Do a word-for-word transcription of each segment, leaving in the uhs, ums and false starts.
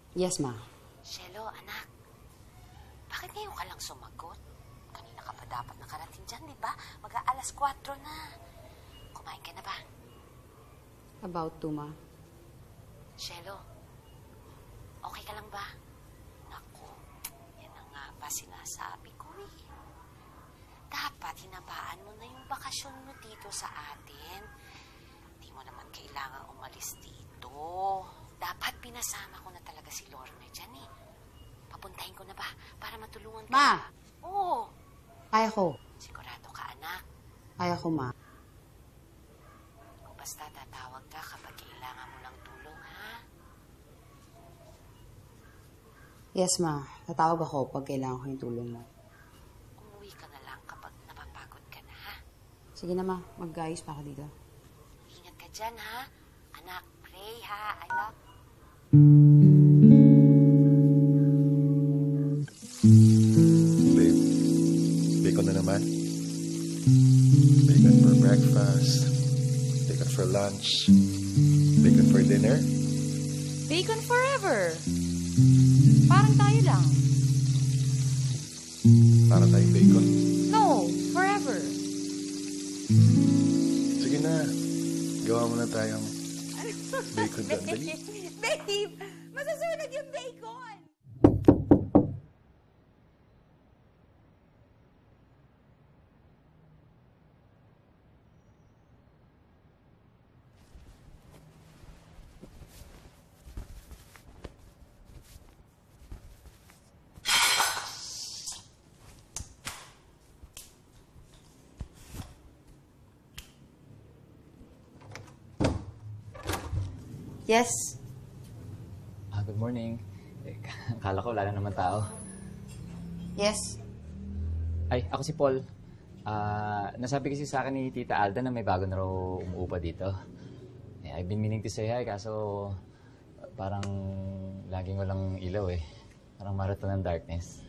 Yes, ma. Shelo, anak. Bakit ngayon ka lang sumagot? Kanina ka pa dapat nakarating dyan, di ba? Mag-aalas kwatro na. Kumain ka na ba? About to, ma. Shelo, okay ka lang ba? Naku, yan na nga ba sinasabi ko eh. Dapat hinabaan mo na yung bakasyon mo dito sa atin. Hindi mo naman kailangan umalis dito. Dapat pinasama ko na talaga si Lorna dyan eh. Papuntahin ko na ba para matulungan ka? Ma! Oo. Kaya ko. Sigurado ka, anak. Kaya ko, ma. O basta tatawag ka kapag kailangan mo ng tulong, ha? Yes, ma. Tatawag ako pag kailangan ko yung tulong mo. Umuwi ka na lang kapag napapagod ka na, ha? Sige na, ma. Mag-ayos pa ako dito. Ingat ka dyan, ha? Anak, pray, ha? I love you. Babe, bacon na naman. Bacon for breakfast. Bacon for lunch. Bacon for dinner. Bacon forever. Parang tayo lang. Para tayong bacon. No, forever. Sige na. Gawa mo na tayong bacon doon. Dali. Babe, masasunog yung bacon! Yes. Ah, good morning. Eh, akala ko wala na naman tao. Yes. Ay, ako si Paul. Ah, nasabi kasi sa akin ni Tita Alda na may bago na raw umuupa dito. Eh, I've been meaning to say hi, kaso parang laging walang ilaw eh. Parang marathon ng darkness.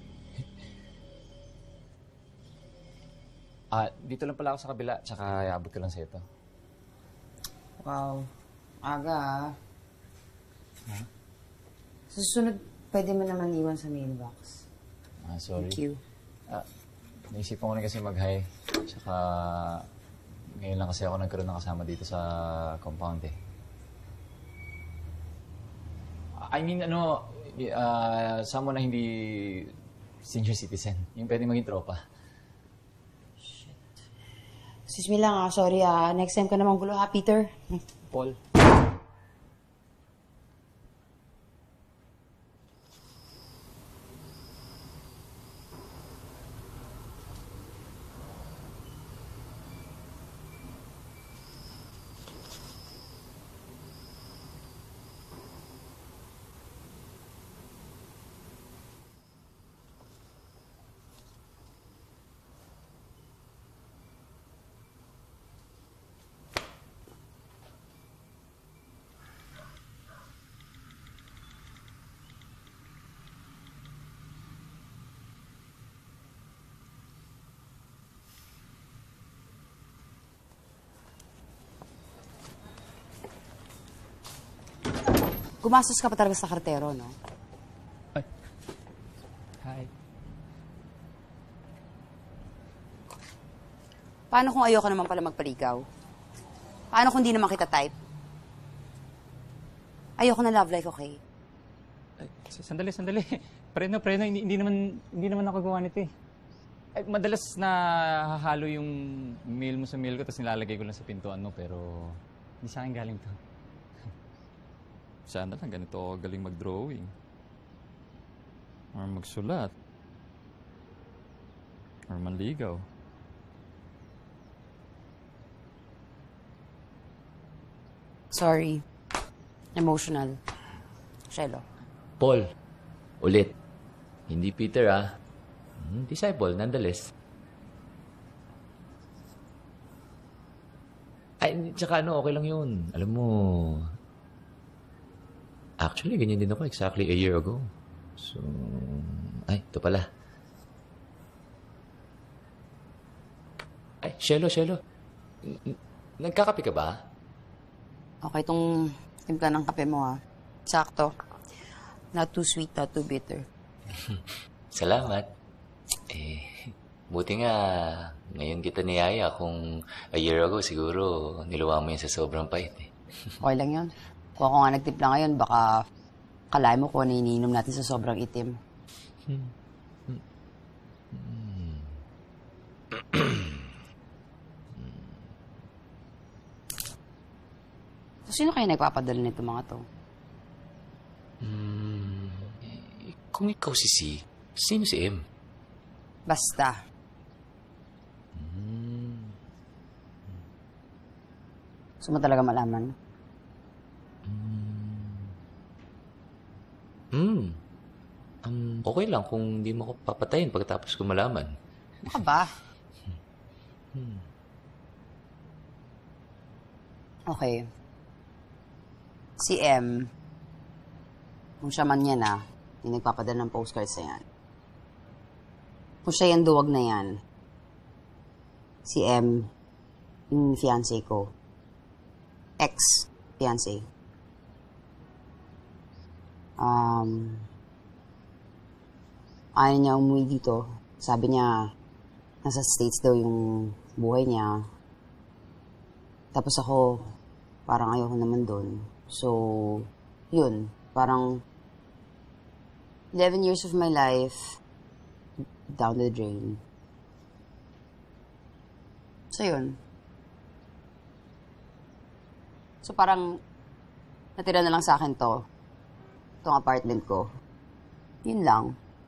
Ah, dito lang pala ako sa kabila, tsaka iabot ko lang sa ito. Wow. Aga, ah. Huh? Susunod, pwede mo naman iwan sa mailbox. Ah, sorry. Thank you. Ah, naisipan ko na kasi mag-hi. Tsaka ngayon lang kasi ako nagkaroon ng kasama dito sa compound eh. I mean, ano, uh, someone na hindi senior citizen. Yung pwede maging tropa. Shit. Excuse me lang ah, sorry ah. Next time ka namang gulo ha, Peter. Paul. Gumastos ka pa talaga sa kartero, no? Ay. Hi. Paano kung ayoko naman pala magpaligaw? Paano kung di naman kita type? Ayoko na love life, okay? Ay, sandali, sandali. Preno, preno. Hindi, hindi naman, hindi naman ako gawa nito eh. Ay, madalas na hahalo yung mail mo sa mail ko tapos nilalagay ko lang sa pintuan mo pero hindi sa akin galing to. Sana lang ganito ako galing mag-drawing. Or magsulat. Or manligaw. Sorry. Emotional. Shelo. Paul. Ulit. Hindi Peter ah. Disciple, nonetheless. Ay, tsaka ano, okay lang yun. Alam mo, actually, ganyan din ako exactly a year ago. So, ay, ito pala. Ay, Shelo, Shelo. Nagkakape ka ba? Okay, itong timpla ng kape mo, ha? Sakto. Not too sweet, not too bitter. Salamat. Eh, buti nga, ngayon kita niyaya kung a year ago siguro niluwa mo yun sa sobrang pait eh. Okay lang yun. Kung ako nga nagtimpla ngayon, baka kalahin mo kung ano iniinom natin sa sobrang itim. Hmm. So, sino kayo nagpapadala nito mga to? Hmm. Eh, kung ikaw si C, sino si M? Basta. Hmm. Gusto mo talaga malaman? Hmm. Um, okay lang kung hindi mo ako papatayin pagkatapos ko malaman. Baka ba? Hmm. Okay. Si M, kung siya man yan ah, yung nagpapadala ng postcards na yan. Kung siya yung duwag na yan, si M, yung fiancé ko. Ex-fiancé. Um, ayaw niya umuwi dito. Sabi niya, nasa States daw yung buhay niya. Tapos ako, parang ayoko naman doon. So, yun. Parang, eleven years of my life, down the drain. So, yun. So, parang, natira na lang sa akin to. Itong apartment ko. Yun lang.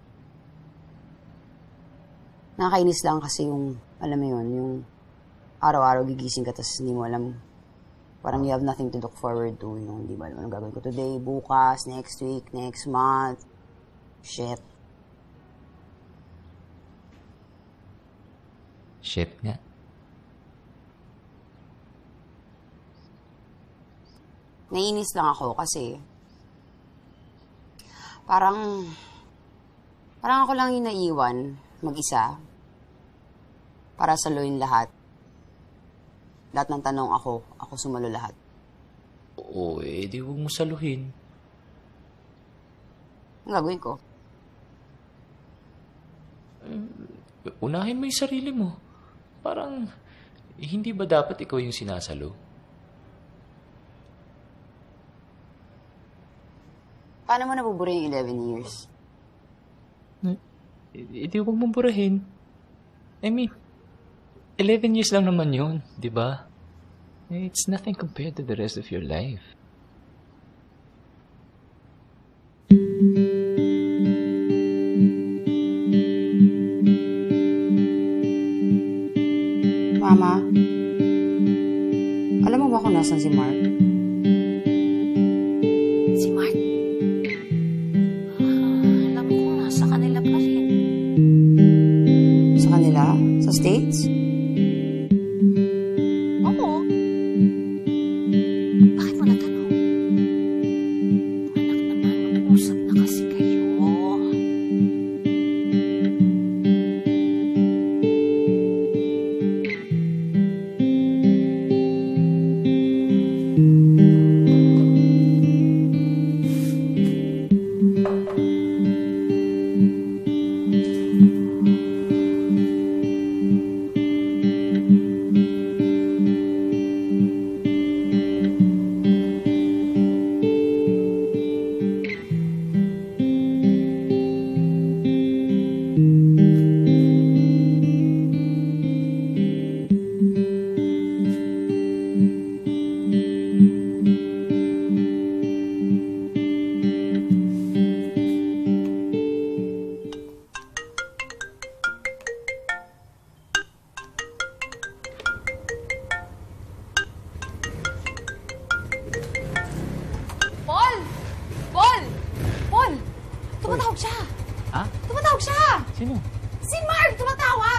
Nakakainis lang kasi yung, alam mo yun, yung araw-araw gigising ka tapos hindi mo alam, parang you have nothing to look forward to, yung hindi ba alam anong gagawin ko today, bukas, next week, next month. Shit. Shit nga. Naiinis lang ako kasi parang parang ako lang yung naiwan mag-isa para saluhin lahat. Lahat ng tanong ako, ako sumalo lahat. Oo, eh di huwag mo saluhin. Ang gagawin ko? Unahin mo yung sarili mo. Parang, eh, hindi ba dapat ikaw yung sinasalo? Paano mo nabubura yung eleven years? Eh, di huwag mong burahin. I mean, eleven years lang naman yun, di ba? It's nothing compared to the rest of your life. Mama, alam mo ba kung nasan si Mark? Si Mark? Ah, alam ko, nasa kanila pa rin. Sa kanila? Sa States? Oo. Bakit mo natanong? Anak naman, mag-usap na kasi kayo. Paul! Paul! Paul! Tumatawag siya! Ha? Tumatawag siya! Sino? Si Mark! Tumatawag!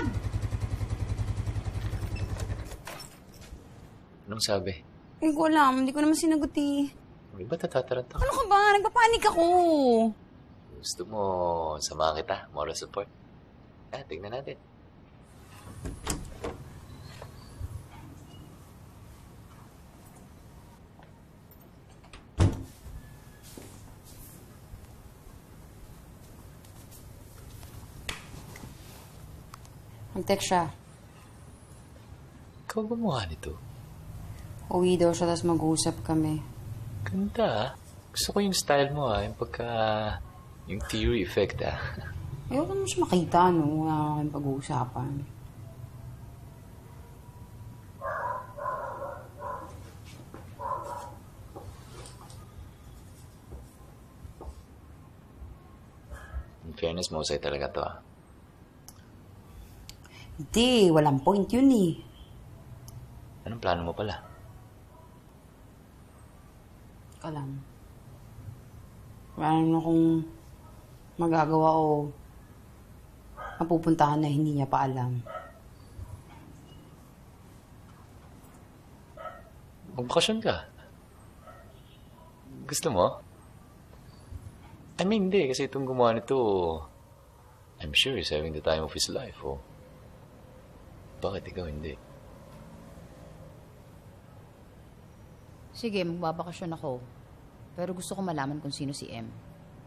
Anong sabi? Hindi ko alam. Hindi ko naman sinagot eh. May ba tatataranta ka? Ano ka ba? Nagpapanik ako. Gusto mo samahan kita? Moral support? Ah, tignan natin. Mag-text siya. Ikaw gumawa nito? Uwi daw siya, tapos mag-uusap kami. Ganda ah. Gusto ko yung style mo ah. Yung pagka... yung theory effect ah. Ayoko naman siya makita, no? Wala na kayong pag-uusapan. In fairness, mahusay talaga to ah. Hindi, walang point yun eh. Anong plano mo pala? Ikaw lang. Wala naman akong magagawa o mapupuntahan na hindi niya pa alam. Magbakasyon ka. Gusto mo? I mean, hindi. Kasi itong gumawa nito, I'm sure he's having the time of his life, oh. Bakit ikaw hindi? Sige, magbabakasyon ako. Pero gusto ko malaman kung sino si M.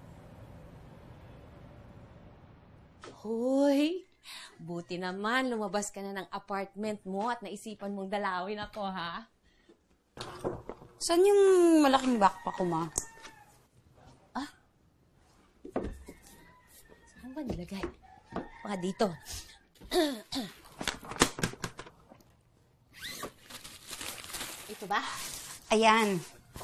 Hoy, buti naman lumabas ka na ng apartment mo at naisipan mong dalawin ako, ha? Saan yung malaking backpack ko, ma? Saan ba nilagay? Baka dito. Ito ba? Ayan.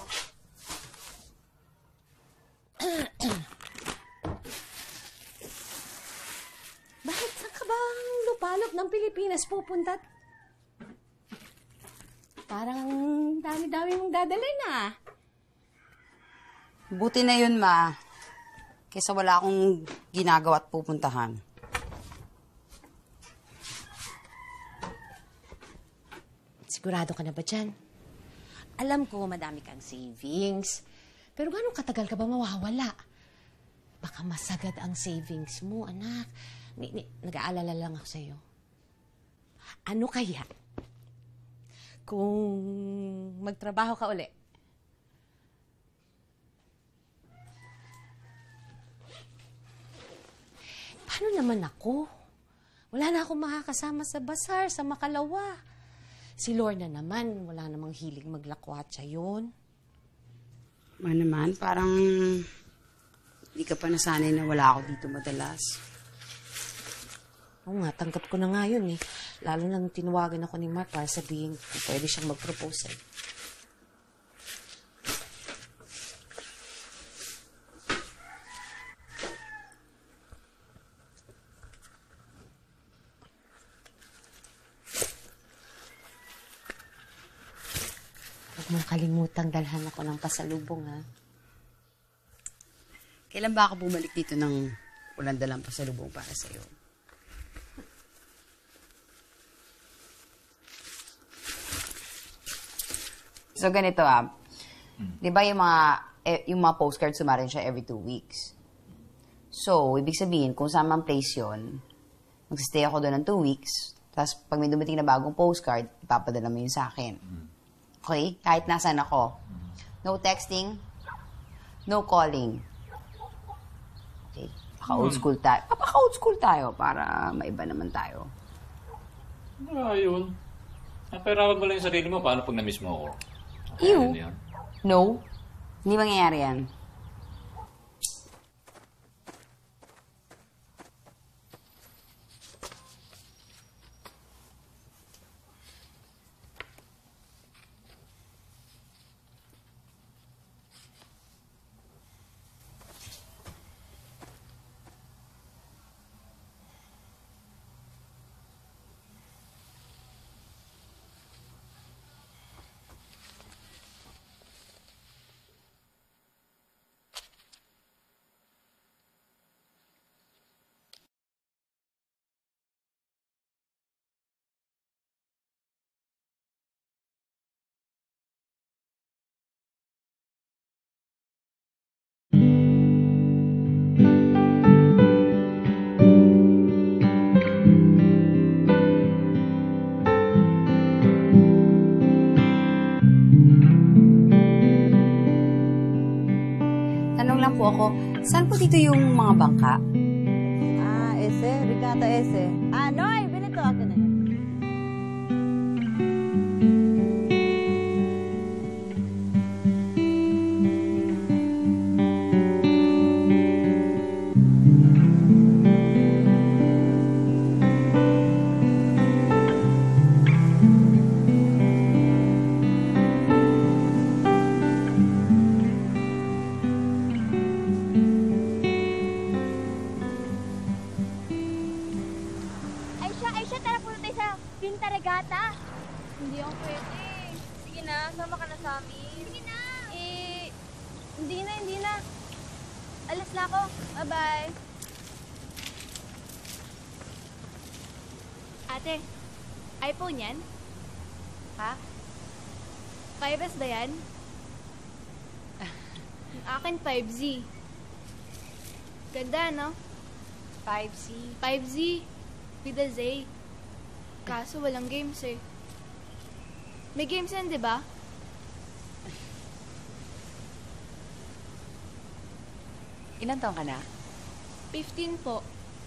Bakit saan ka bang lupalop ng Pilipinas pupunta? Parang dami-dami mong dadalhin ah. Buti na yun, ma. Kesa wala akong ginagawa at pupuntahan. Sigurado ka na ba dyan? Alam ko madami kang savings. Pero gano'ng katagal ka ba mawawala? Baka masagad ang savings mo, anak. Ni, ni, nag-aalala lang ako sa'yo. Ano kaya kung magtrabaho ka uli? Paano naman ako? Wala na akong makakasama sa basar, sa Makalawa. Si Lorna naman, wala namang hilig maglakwatsa yun. Ma naman, parang hindi ka pa nasanay na wala ako dito madalas. Oo nga, tanggap ko na nga yun eh. Lalo nang tinawagan ako ni Mark para sabihin kung pwede siyang mag-propose eh. Huwag mong kalimutang dalhan ako ng pasalubong, ha? Kailan ba ako bumalik dito ng walang dalang pasalubong para sa'yo? So, ganito ah. Di ba yung mga, eh, yung mga postcards sumarin siya every two weeks? So, ibig sabihin, kung saan man place yun, magsistay ako doon ng two weeks, tapos pag may dumating na bagong postcard, ipapadala mo yun sa akin. Okay? Kahit nasan ako. No texting, no calling. Okay? Paka-old school tayo. Paka-old school tayo para maiba naman tayo. Ah, yun. Napahirapan mo lang yung sarili mo. Paano pag na-miss mo ako? Ew. Ayun yun. No. Hindi mangyayari yan. Tanong lang po ako, saan po dito yung mga bangka? Ah, ese, Ricardo ese. Ah, Noy, binito. sumama ka na sa amin. Sige na! Eh, hindi na, hindi na. Alas na ako. Bye-bye. Ate, iPhone yan? Ha? five S ba yan? Yung akin, five Z. Ganda, no? five C. five Z. With a Z. Kaso walang games eh. May games yan, di ba? Ilan taon ka na? fifteen po.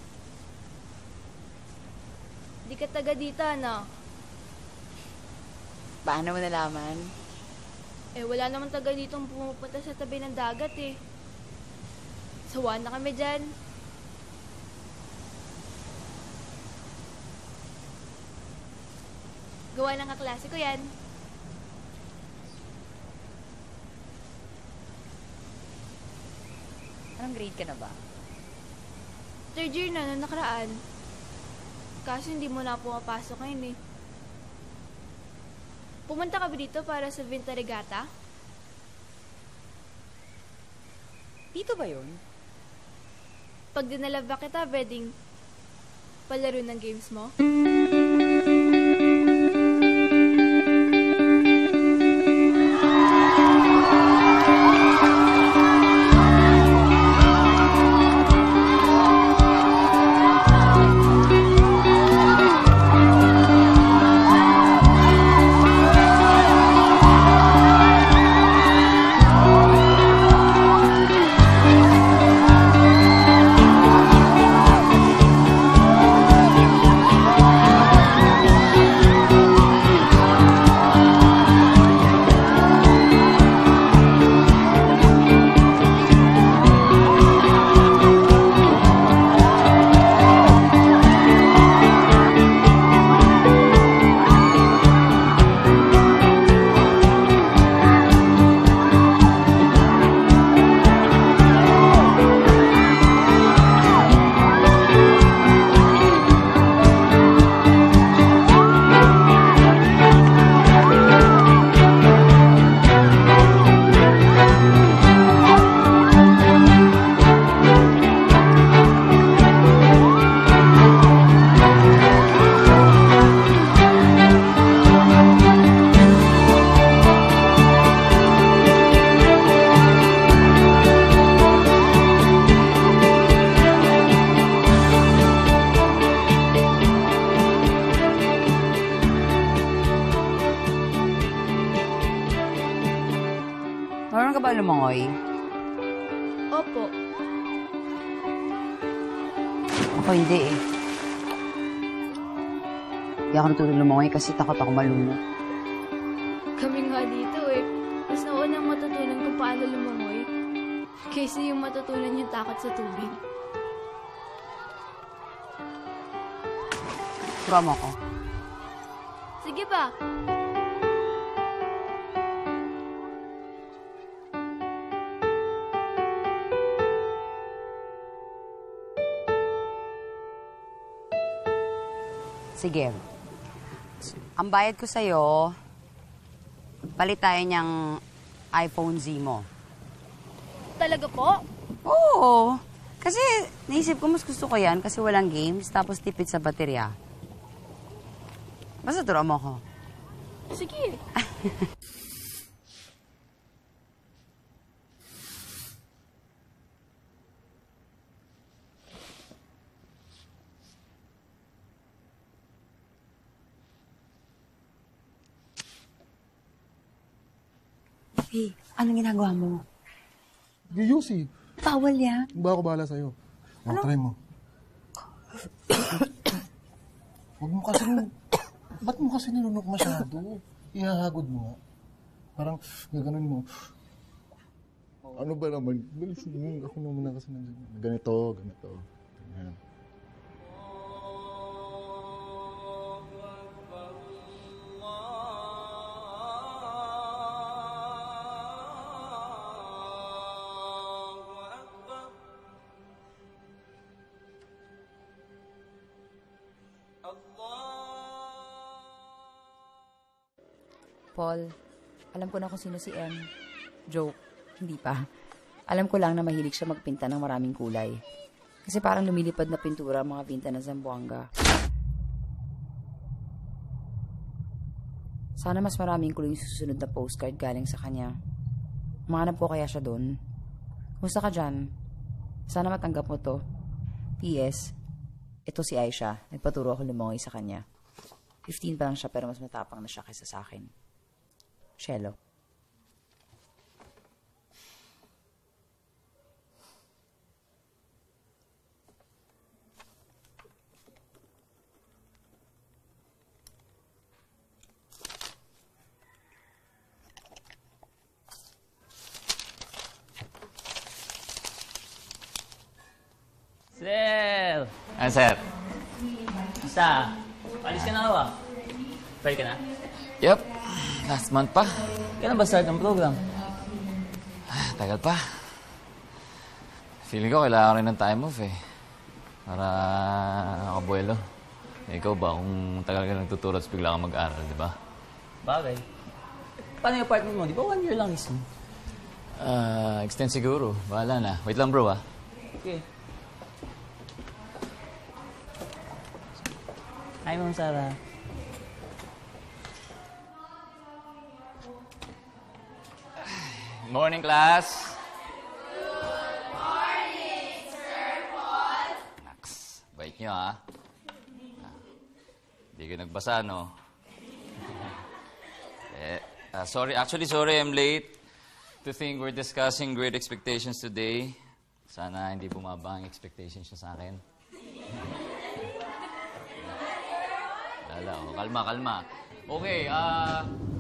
Di ka taga dito, ano? Paano mo nalaman? Eh, wala naman taga ditong pumupunta sa tabi ng dagat eh. Sawa na kami dyan. Gawa ng kaklase ko yan. Anong grade ka na ba? Third year na nung nakaraan. Kaso hindi mo na pumapasok ngayon eh. Pumunta ka ba dito para sa Vinta Regatta? Dito ba yun? Pag dinala ba kita, pwedeng palaro ng games mo? Marunong ka ba lumangoy? Opo. Ako hindi eh. Hindi ako natutulong lumangoy kasi takot ako malunod. Kami nga dito eh. Mas naunang matutunan kung paano lumangoy kaysa yung matutunan yung takot sa tubig. Turo mo ako. Sige ba? Sige. Ang bayad ko sa'yo, palit tayo niyang iPhone Z mo. Talaga po? Oo. Kasi naisip ko mas gusto ko yan kasi walang games tapos tipid sa baterya. Basta turo mo ko. Sige. Hey, anong ginagawa mo? Giyusi. Bawal yan. Ba ako bahala sa'yo? Ano? Try mo. Huwag mo kasi... Ba't mo kasi nilunok masyado? Ihahagod mo nga. Parang gaganon mo. Ano ba naman? Bilis mo. Ako naman na kasi nandiyan. Ganito, ganito. Ganyan. Paul, Alam ko na kung sino si M. Joke. Hindi pa. Alam ko lang na mahilig siya magpinta ng maraming kulay. Kasi parang lumilipad na pintura ang mga pinta ng Zamboanga. Sana mas maraming kulay yung susunod na postcard galing sa kanya. Mahanap ko kaya siya doon. Kumusta ka dyan? Sana matanggap mo to. P S. Ito si Aisha. Nagpaturo ako lumongoy sa kanya. fifteen pa lang siya pero mas matapang na siya kaysa sa akin. Shelo. Sir! Ah, sir. Basta, alis ka na ba? Balik ka na? Yup. Last month pa. Kailan ba start ng program? Ah, tagal pa. Feeling ko kailangan rin ng time off eh. Para nakabuelo. Eh, ikaw ba, kung tagal ka nagtuturo at bigla kang mag-aral, di ba? Bagay. Paano yung apartment mo? Di ba one year lang is mo? Ah, extend siguro. Bahala na. Wait lang bro ah. Okay. Hi, Ma'am Sarah. Morning, class. Good morning, Sir Paul. Naks, bait nyo, ha? Hindi ka nagbasa, no? eh, uh, sorry, actually, sorry I'm late. To think we're discussing great expectations today. Sana hindi bumaba ang expectations niya sa akin. Lala, oh. Kalma, kalma. Okay, ah... Uh...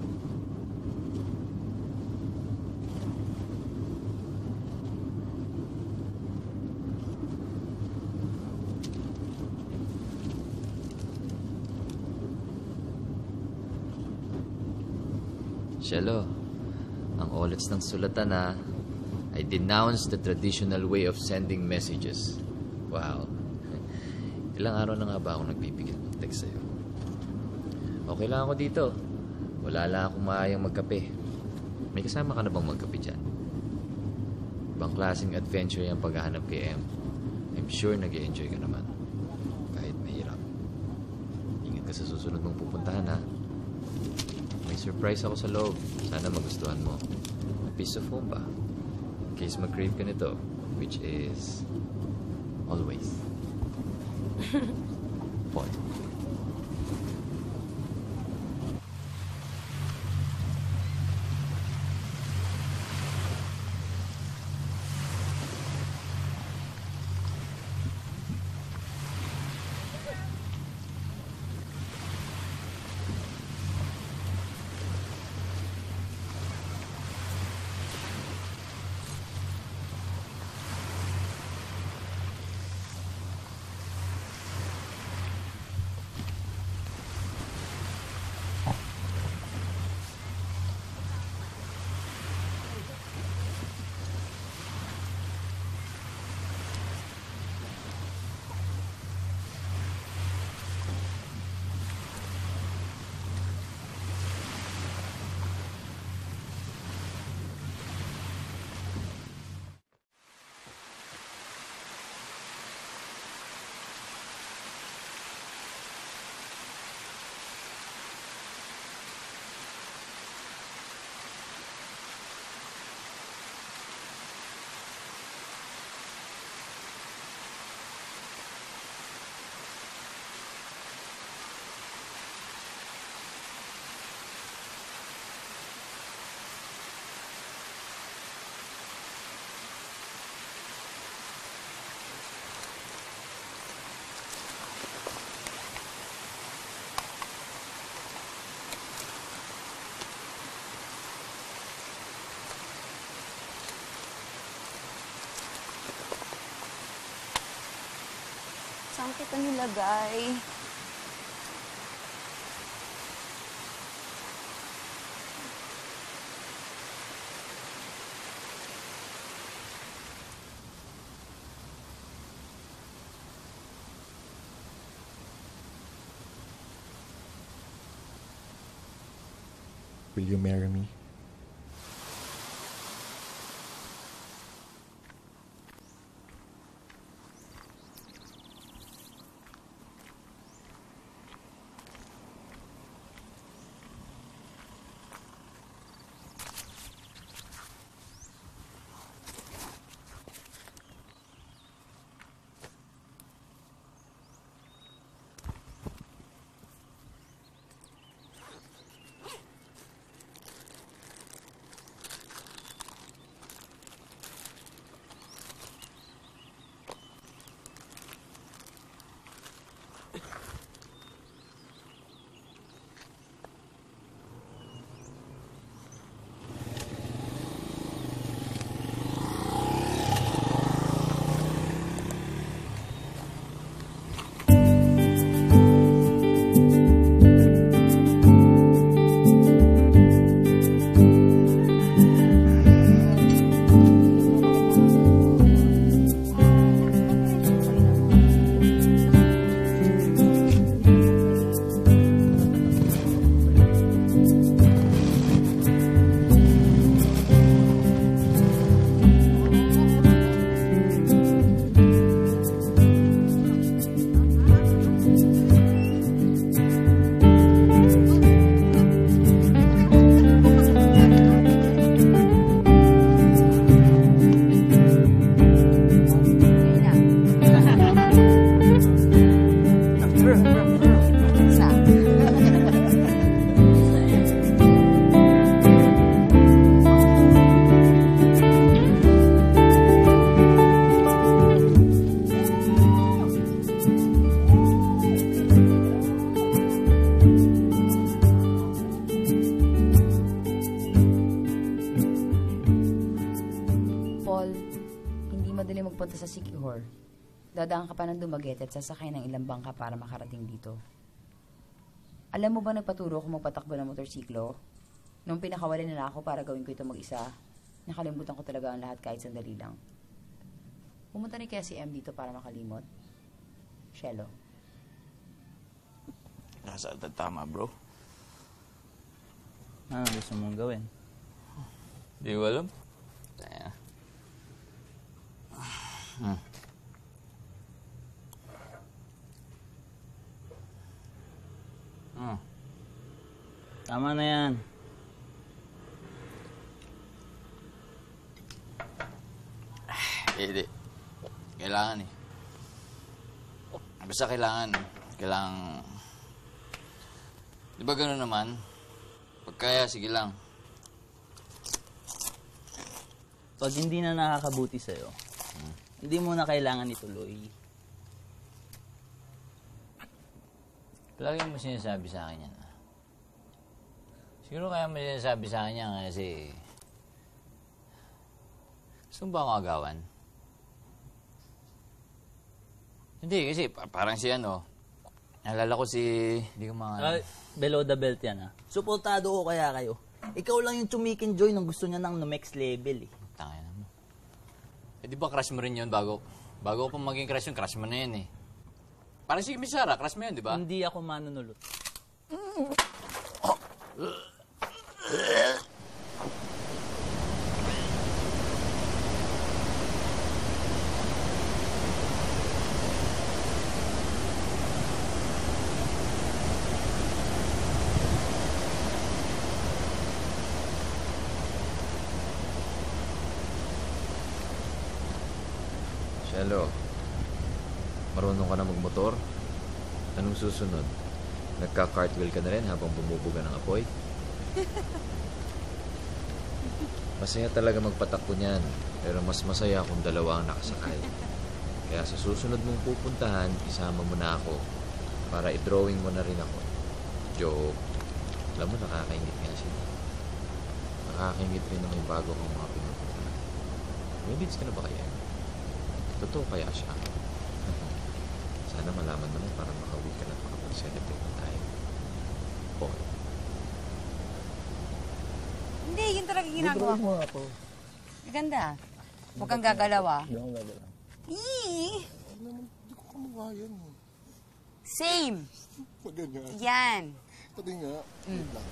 Shelo, ang olits ng sulatan ha. I denounce the traditional way of sending messages. Wow. Ilang araw na nga ba akong nagpipigil mag-text sa'yo? Okay lang ako dito. Wala lang akong maayang magkape. May kasama ka na bang magkape dyan? Ibang klaseng adventure yung paghahanap kay M. I'm sure nag-i-enjoy ka naman. Kahit mahirap. Ingat ka sa susunod mong pupuntahan ha. May surprise ako sa loob. Sana magustuhan mo. A piece of home ba? In case mag-crave ka nito. Which is... always. Paul. Saan kita nilagay? Will you marry me? Kihor, dadaan ka pa ng Dumaguete at sasakay ng ilang bangka para makarating dito. Alam mo ba nagpaturo ko magpatakbo ng motorsiklo? Nung pinakawala nila ako para gawin ko ito mag-isa, nakalimutan ko talaga ang lahat kahit sandali lang. Pumunta ni kaya si M dito para makalimot. Shelo. Nasa tama, bro. Ano gusto mong gawin? Di ko alam. Kaya. Hmm. Hmm. Tama na yan. Hindi. Kailangan eh. Basta kailangan. Kailangan... Di ba gano'n naman? Pag kaya, sige lang. Pag hindi na nakakabuti sa'yo, hmm. hindi mo na kailangan ituloy. Lagi mo sinasabi sa akin yan. Ah. Siguro kaya mo sinasabi sa akin yan kasi... Gusto mo ba akong agawan? Hindi, kasi parang si ano... Naalala ko si... Hindi ko mga... Uh, below the belt yan, ha? Suportado ko kaya kayo. Ikaw lang yung chumikin Joy nung gusto niya ng next level, eh. Tangin na mo. Eh, di ba crush mo rin yun bago... Bago ko maging crush yun, crush mo na yun, eh. Parang si Miss Sarah, crush mo yun, di ba? Hindi ako manunulot. Shelo, marunong ka na magmotor? Anong susunod? Nagka-cartwheel ka na rin habang bumubuga ng apoy? Masaya talaga magpatakbo niyan, pero mas masaya kung dalawa ang nakasakay. Kaya sa susunod mong pupuntahan, isama mo na ako para i-drawing mo na rin ako. Joke. Alam mo, nakakaingit nga siya. Nakakaingit rin naman yung bago kong mga pinupuntahan. May leads ka na ba kaya? Totoo kaya siya? Sana malaman mo na para makauwi ka na at makapag-celebrate na tayo. Paul. Hindi, yun talaga ginagawa ko. ako. Maganda. Huwag kang gagalaw, ah. Hindi ako gagalaw. Eee! Hindi ko kamukha yan. Same. Pag ganyan. Yan. Pati nga. Wait lang.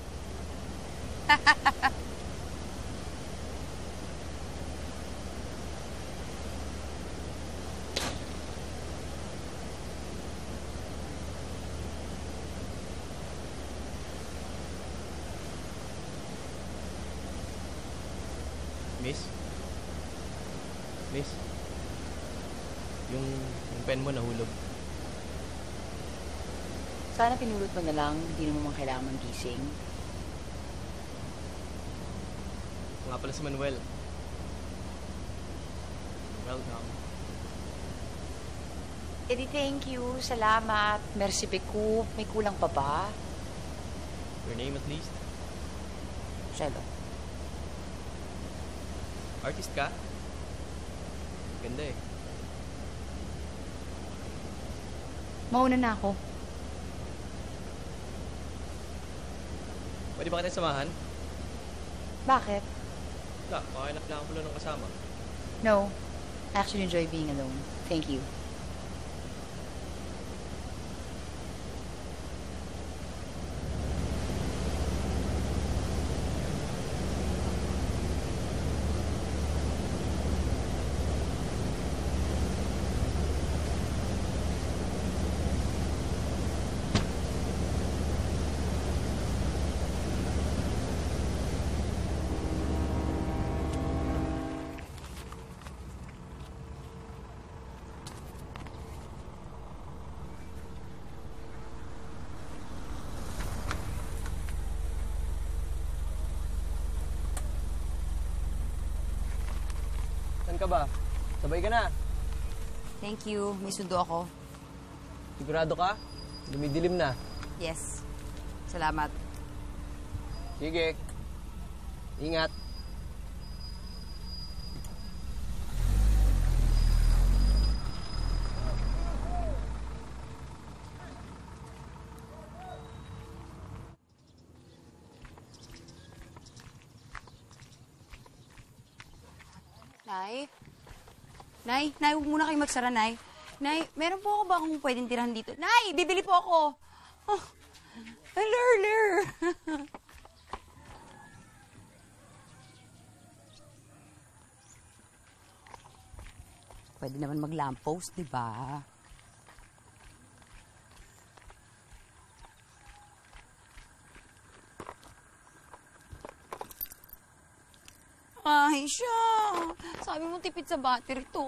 Miss? Miss? Yung, yung pen mo nahulog. Sana pinulot mo na lang, hindi mo naman kailangan magising. Nga pala si Manuel. Welcome. Edi thank you, salamat. Merci beaucoup. May kulang pa ba? Your name at least? Shelo. Artist ka? Ganda eh. Mauna na ako. Pwede ba kita samahan? Bakit? Wala, makainap lang ako pala ng kasama. No. I actually enjoy being alone. Thank you. Saan ka ba? Sabay ka na. Thank you. May sundo ako. Sigurado ka? Dumidilim na. Yes. Salamat. Sige. Ingat. Nay? Nay, Nay, huwag muna kayo magsara, Nay. Nay, meron po ako ba kung pwedeng tirahan dito? Nay, bibili po ako! Oh, ler-ler! Pwede naman mag-lamppost, di ba? Ay, siya. Sabi mo tipid sa battery to.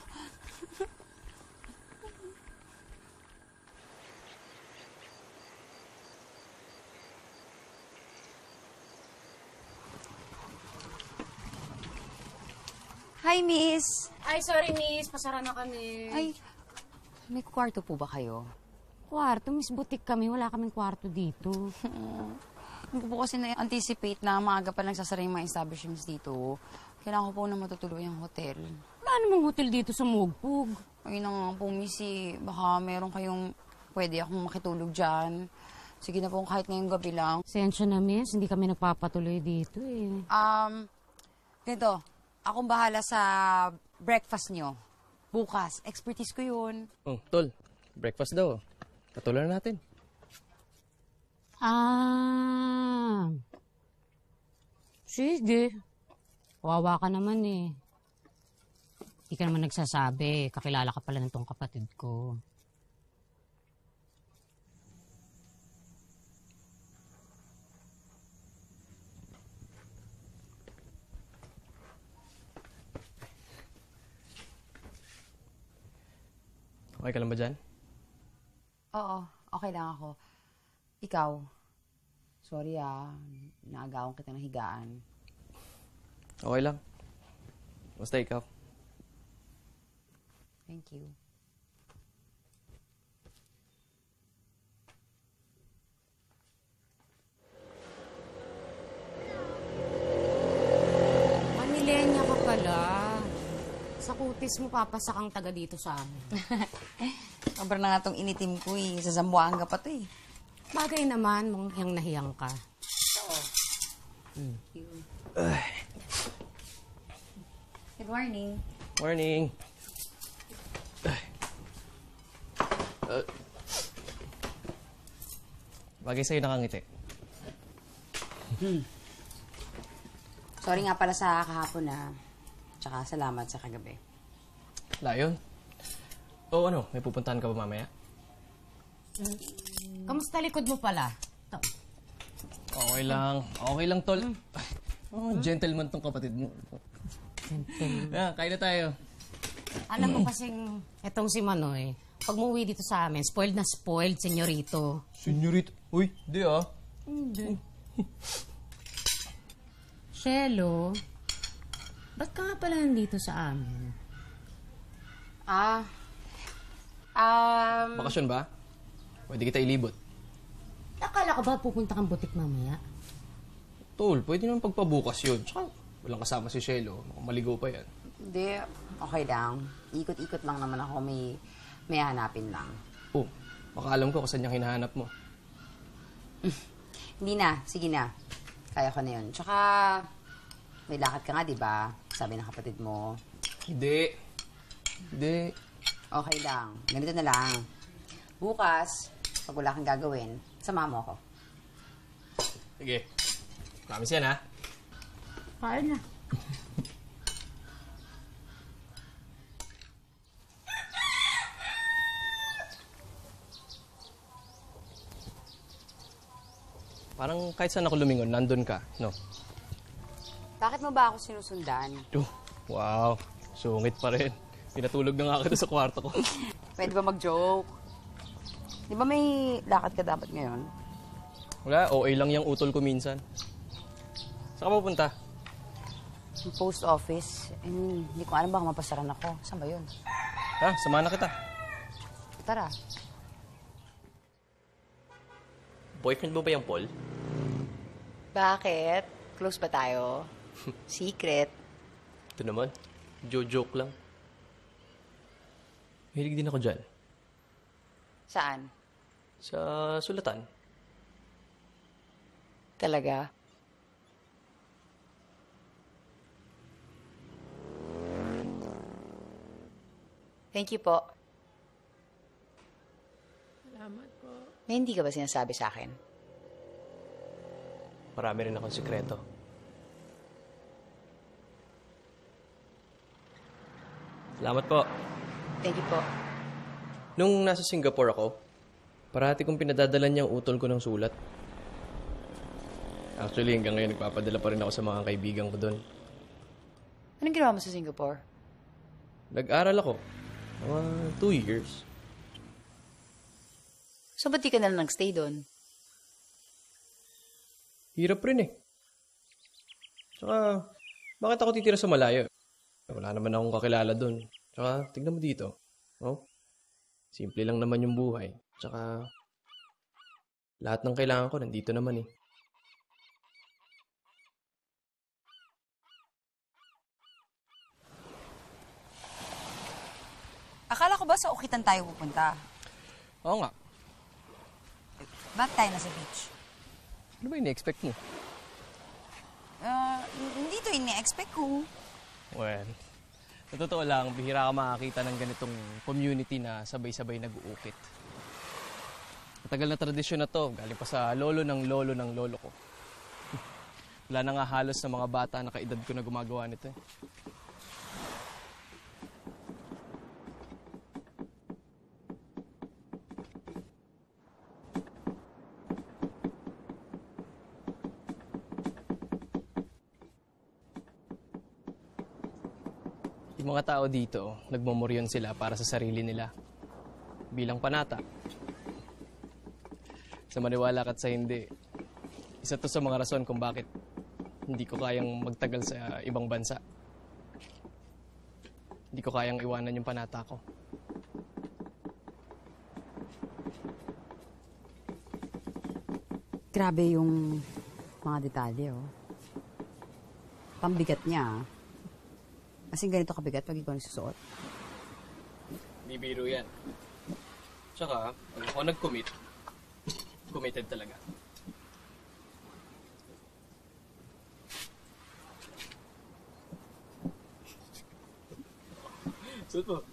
Hi, miss. Ay, sorry, miss. Pasara na kami. Ay, may kwarto po ba kayo? Kwarto? Miss, butik kami. Wala kaming kwarto dito. Hindi ko po kasi na-anticipate na maaga pa lang sasara yung mga establishments dito. Kailangan ko po na matutuluy ang hotel. Wala namang hotel dito sa Mugpug. Ayun na nga po, missy. Baka meron kayong pwede akong makitulog dyan. Sige na po, kahit ngayong gabi lang. Sensya na, miss. Hindi kami nagpapatuloy dito eh. Um, ganito. Akong bahala sa breakfast nyo. Bukas. Expertise ko yun. Oh, tol. Breakfast daw. Patuloy na natin. Ah. Sige. Wawa ka naman eh. Hindi ka naman nagsasabi. Kakilala ka pala nitong kapatid ko. Okay ka lang ba dyan? Oo, okay lang ako. Ikaw, sorry ah, naagawan kita ng higaan. Okay lang. Basta ikaw. Thank you. Manilenya ka pala. Sa kutis mo, papasak ang taga dito sa amin. Sobrang na nga itong initim ko eh. Sa Zamboanga pa to eh. Bagay naman, mong hiyang nahiyang ka. Oo. Hmm. Good morning. Morning. Uh, bagay sa'yo nakangiti. Hmm. Sorry nga pala sa kahapon na. Tsaka salamat sa kagabi. Wala yun. O ano, may pupuntahan ka ba mamaya? Hmm. Kamusta likod mo pala? Ito. Okay lang. Okay lang, tol. Oh, gentleman tong kapatid mo. Gentleman. Yeah, kain na tayo. Alam mo kasing etong si Manoy, pag umuwi dito sa amin, spoiled na spoiled, senyorito. Senyorito? Uy, di ah. Hindi. Shelo, ba't ka nga pala nandito sa amin? Ah, um... Bakasyon ba? Pwede kita ilibot. Akala ko ba pupunta kang butik mamaya? Tol, pwede naman pagpabukas yun. Tsaka walang kasama si Shelo. Maligaw pa yan. Hindi, okay lang. Ikot-ikot lang naman ako. May, may hanapin lang. Oh, baka alam ko kung saan yung hinahanap mo. Hindi na. Sige na. Kaya ko na yun. Tsaka, may lakad ka nga, di ba? Sabi ng kapatid mo. Hindi. Hindi. Okay lang. Ganito na lang. Bukas, pag wala kang gagawin, samahan mo ako. Sige. Promise yan, ha? Kain na. Parang kahit saan ako lumingon, nandun ka, no? Bakit mo ba ako sinusundan? Oh, wow. Sungit pa rin. Pinatulog na nga kita sa kwarto ko. Pwede ba mag-joke? Di ba may lakad ka dapat ngayon? Wala, O A lang yung utol ko minsan. Saan ka pupunta? Yung post office. Eh, hindi ko alam, baka mapasaran ako. Saan ba yun? Ha, samahan na kita. Tara. Boyfriend mo ba yung Paul? Bakit? Close ba tayo? Secret? Ito naman, jo-joke lang. Mahilig din ako dyan. Saan? Sa sulatan. Talaga? Thank you po. Salamat po. May hindi ka ba sinasabi sa akin? Marami rin akong sikreto. Salamat po. Thank you po. Nung nasa Singapore ako, parati kong pinadadala niyang utol ko ng sulat. Actually, hanggang ngayon nagpapadala pa rin ako sa mga kaibigan ko doon. Anong ginawa mo sa Singapore? Nag-aral ako. Mga two years. So, ba't di ka na lang nag-stay doon? Hirap rin eh. Tsaka, bakit ako titira sa malayo? Wala naman akong kakilala doon. Tsaka, tignan mo dito. Oh? Simple lang naman yung buhay. Tsaka, lahat ng kailangan ko nandito naman eh. Akala ko ba sa Ukitan tayo pupunta? Oo nga. Bakit tayo nasa beach? Ano ba ini-expect mo? Uh, hindi to ini-expect ko. Well, sa totoo lang, bihira ka makakita ng ganitong community na sabay-sabay nag-uukit. Matagal na tradisyon na to, galing pa sa lolo ng lolo ng lolo ko. Wala na nga halos na mga bata na kaedad ko na gumagawa nito eh. Yung mga tao dito, nagmamoryon sila para sa sarili nila. Bilang panata. Sa maniwala ka't sa hindi, isa to sa mga rason kung bakit hindi ko kayang magtagal sa ibang bansa. Hindi ko kayang iwanan yung panata ko. Grabe yung mga detalye, oh. Pambigat niya, ah. Kasi ganito kabigat pag ikaw nagsusuot. Hindi biro yan. Tsaka, pag ako nag-commit, committed talaga. Suot mo.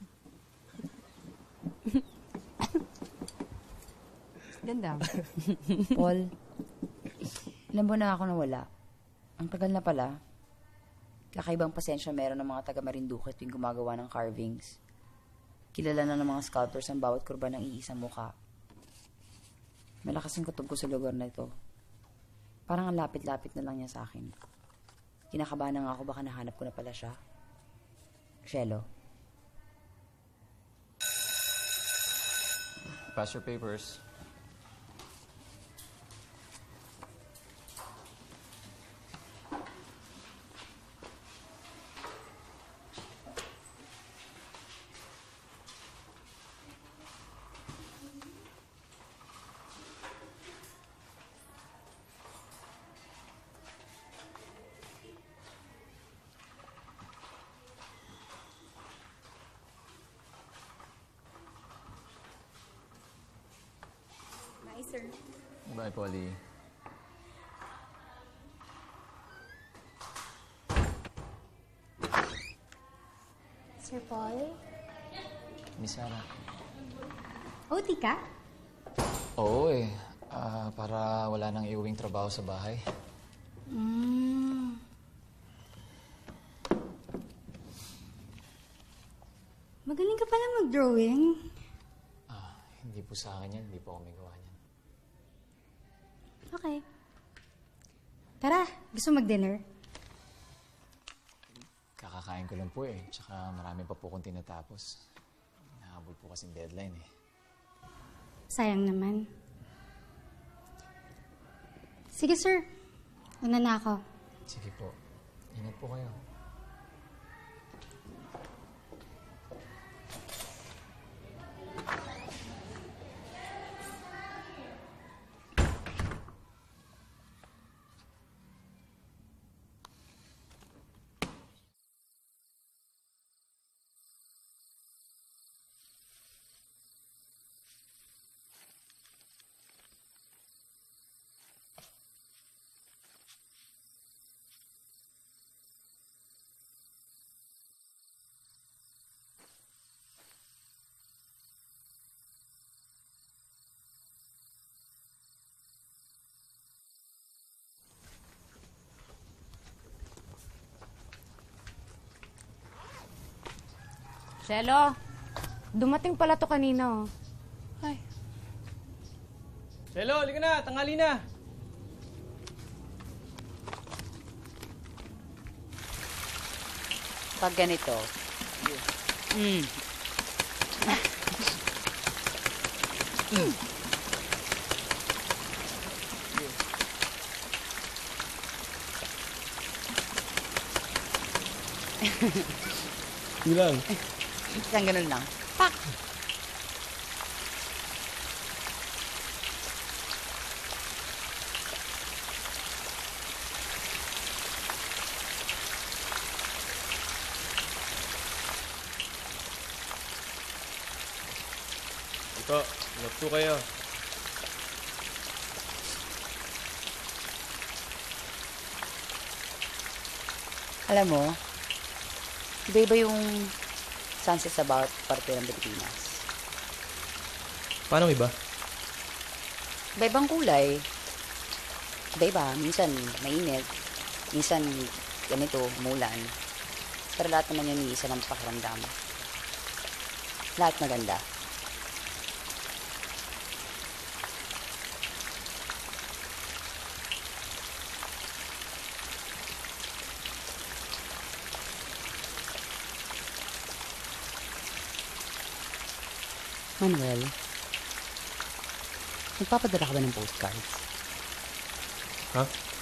Ganda. Paul, ilan buwan na ako nawala. Ang tagal na pala. Kakaibang pasensya meron ng mga taga Marinduque tuwing gumagawa ng carvings. Kilala na ng mga sculptors ang bawat kurba ng iisang mukha. Malakas ang kutob ko sa lugar na ito. Parang ang lapit-lapit na lang niya sa akin. Kinakabahan na nga ako baka nahanap ko na pala siya. Shelo. Pass your papers. Sir. Bye, Polly. Sir Paul? Miss Sarah. O T ka? Oo eh. Ah, para wala nang iuwing trabaho sa bahay. Mm. Magaling ka pala mag-drawing. Ah, hindi po sa akin yan. Hindi po ako may gawa niyan. Okay. Tara, gusto mag-dinner? Kakakain ko lang po eh. Tsaka marami pa po kong tinatapos. Nahabol po kasing deadline eh. Sayang naman. Sige, sir. Una na ako. Sige po. Ingat po kayo. Shelo, dumating pala to kanina, oh. Ay. Shelo, halika na. Tanghali na. Pag ganito. Mm. mm. Ilan? Isang ganun lang. Pak! Ito, ingat po kayo. Alam mo, iba-iba yung sunset sa bawat parte ng Pilipinas. Paano iba? Iba-ibang kulay. Iba-iba. Minsan mainit. Minsan ganito, umulan. Pero lahat naman yun isa ng pakiramdam. Lahat maganda. Manuel, nagpapadala ka ba ng postcards? Ha?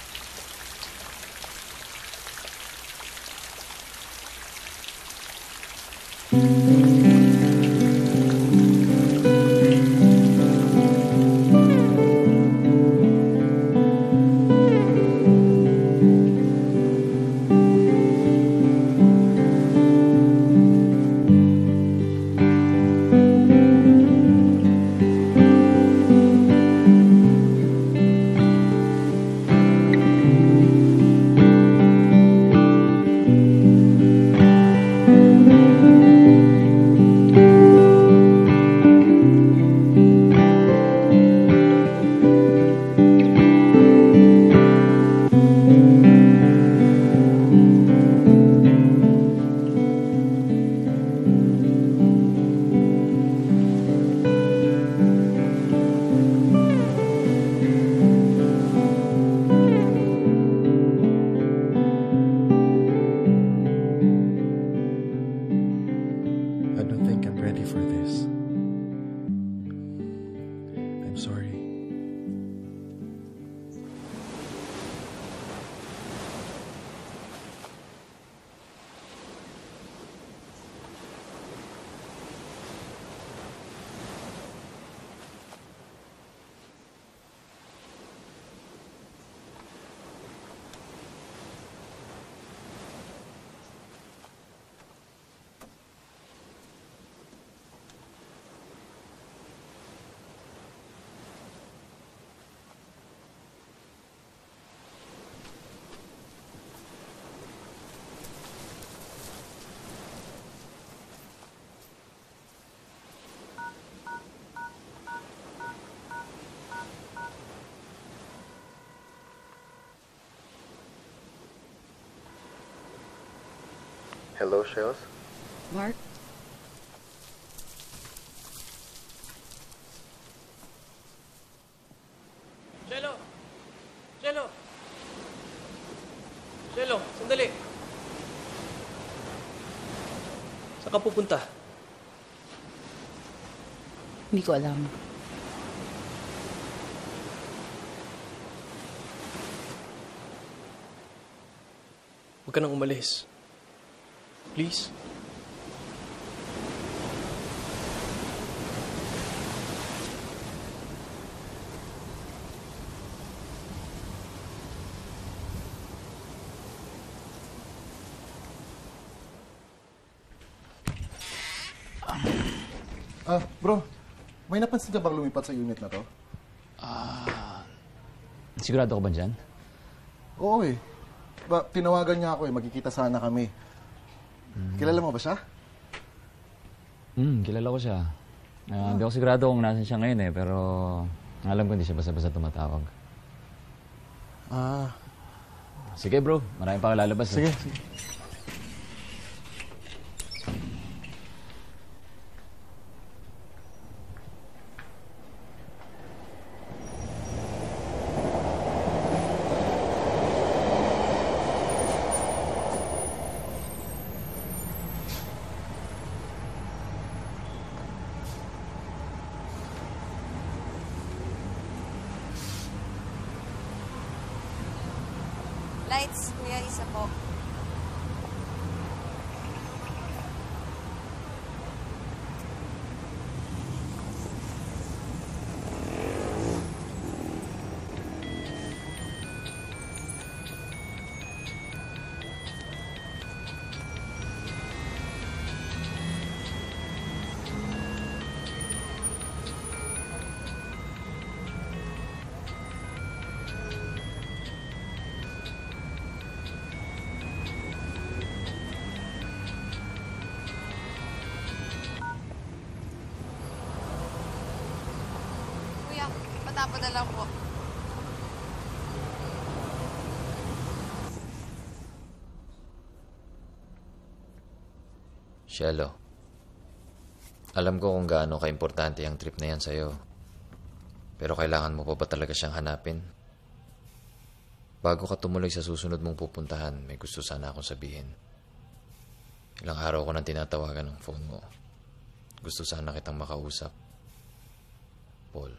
Hello, Shells? Mark? Shelo! Shelo! Shelo, sandali! Saan ka pupunta? Hindi ko alam. Huwag ka nang umalis. Please? Ah, bro. May napansin ka bang lumipat sa unit na to? Ah... sigurado ka ba dyan? Oo eh. Ba, tinawagan niya ako eh. Magkikita sana kami. Hmm. Kilala mo ba siya? Hmm, kilala ko siya. Uh, hindi ah. ako sigurado kung nasan siya ngayon eh, pero alam ko hindi siya basta-basta tumatawag. Ah. Sige bro, marami pa ako lalabas. Sige, eh. sige. Lights, kuya, isa po. Kuya, patapad na lang po. Shelo, alam ko kung gaano ka-importante ang trip na yan sa'yo. Pero kailangan mo pa ba talaga siyang hanapin? Bago ka tumuloy sa susunod mong pupuntahan, may gusto sana akong sabihin. Ilang araw ko nang tinatawagan ng phone mo. Gusto sana kitang makausap. Paul.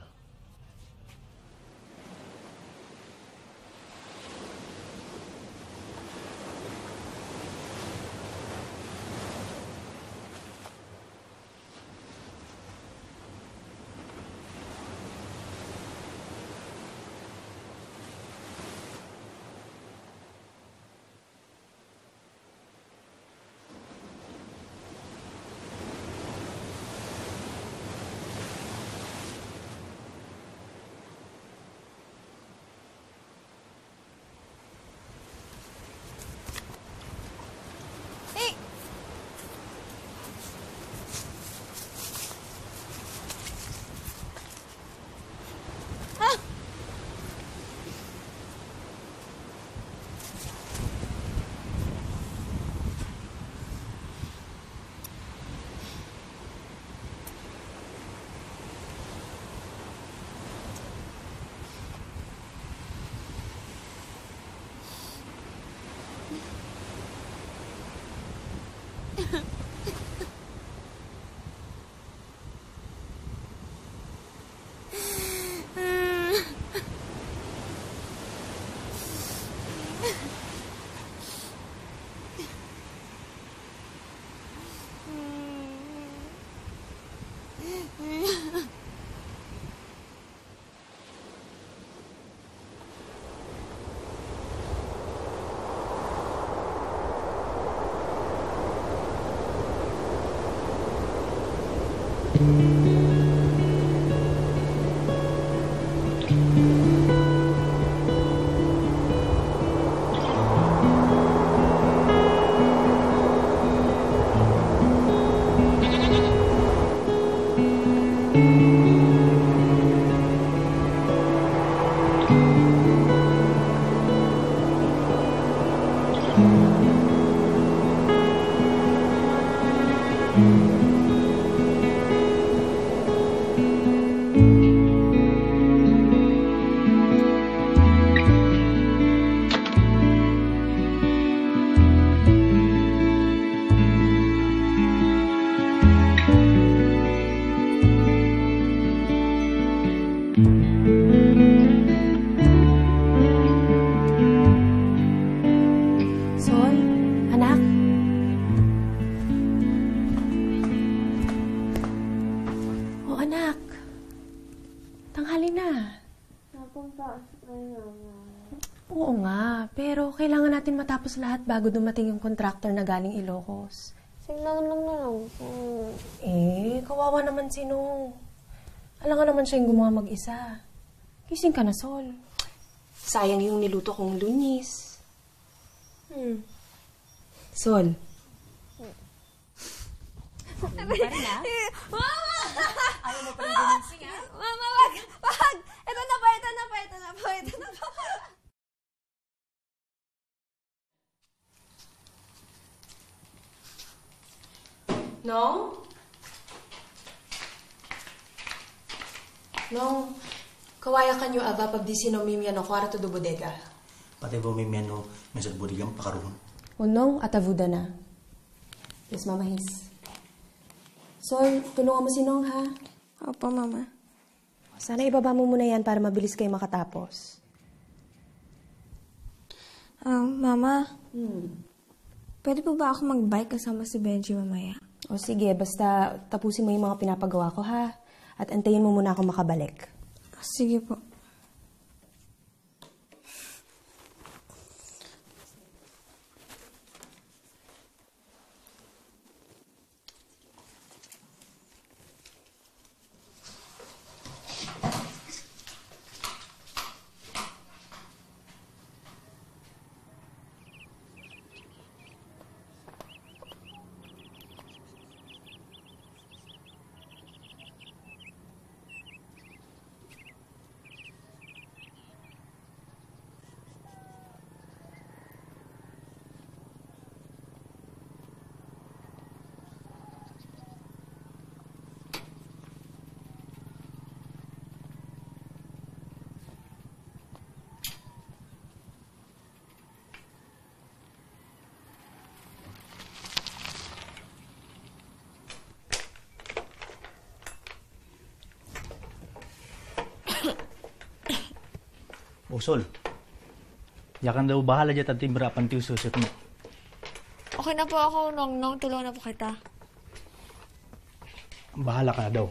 Oo nga, pero kailangan natin matapos lahat bago dumating yung contractor na galing Ilocos. Signan lang na lang. Hmm. Eh, kawawa naman si Nong. Alam nga naman siya yung gumawa mag-isa. Gising ka na, Sol. Sayang yung niluto kong lunis. Hmm. Sol. Mama! Ayaw mo pa rin gumising, ha? Mama, wag! Wag! Ito na po, ito na po, ito na po, ito na po. Nong? Nong, kawayakan nyo aba pabdisi no mimiano kwarto do bodega. Pati po mimiano, mesod bodega pakaroon. Unong atavuda na. Yes, Mama His. Sol, tulungan mo si Nong, ha? Opo, Mama. Sana ibaba mo muna yan para mabilis kayo makatapos. Ah, Mama. Hmm. Pwede po ba ako mag-bike kasama si Benji mamaya? O sige, basta tapusin mo yung mga pinapagawa ko, ha? At antayin mo muna ako makabalik. Sige po. O, Sol. Yakan daw bahala dyan at timbrapan tiyo susot mo. Okay na po ako, Nong-Nong. Tulungan na po kita. Bahala ka na daw.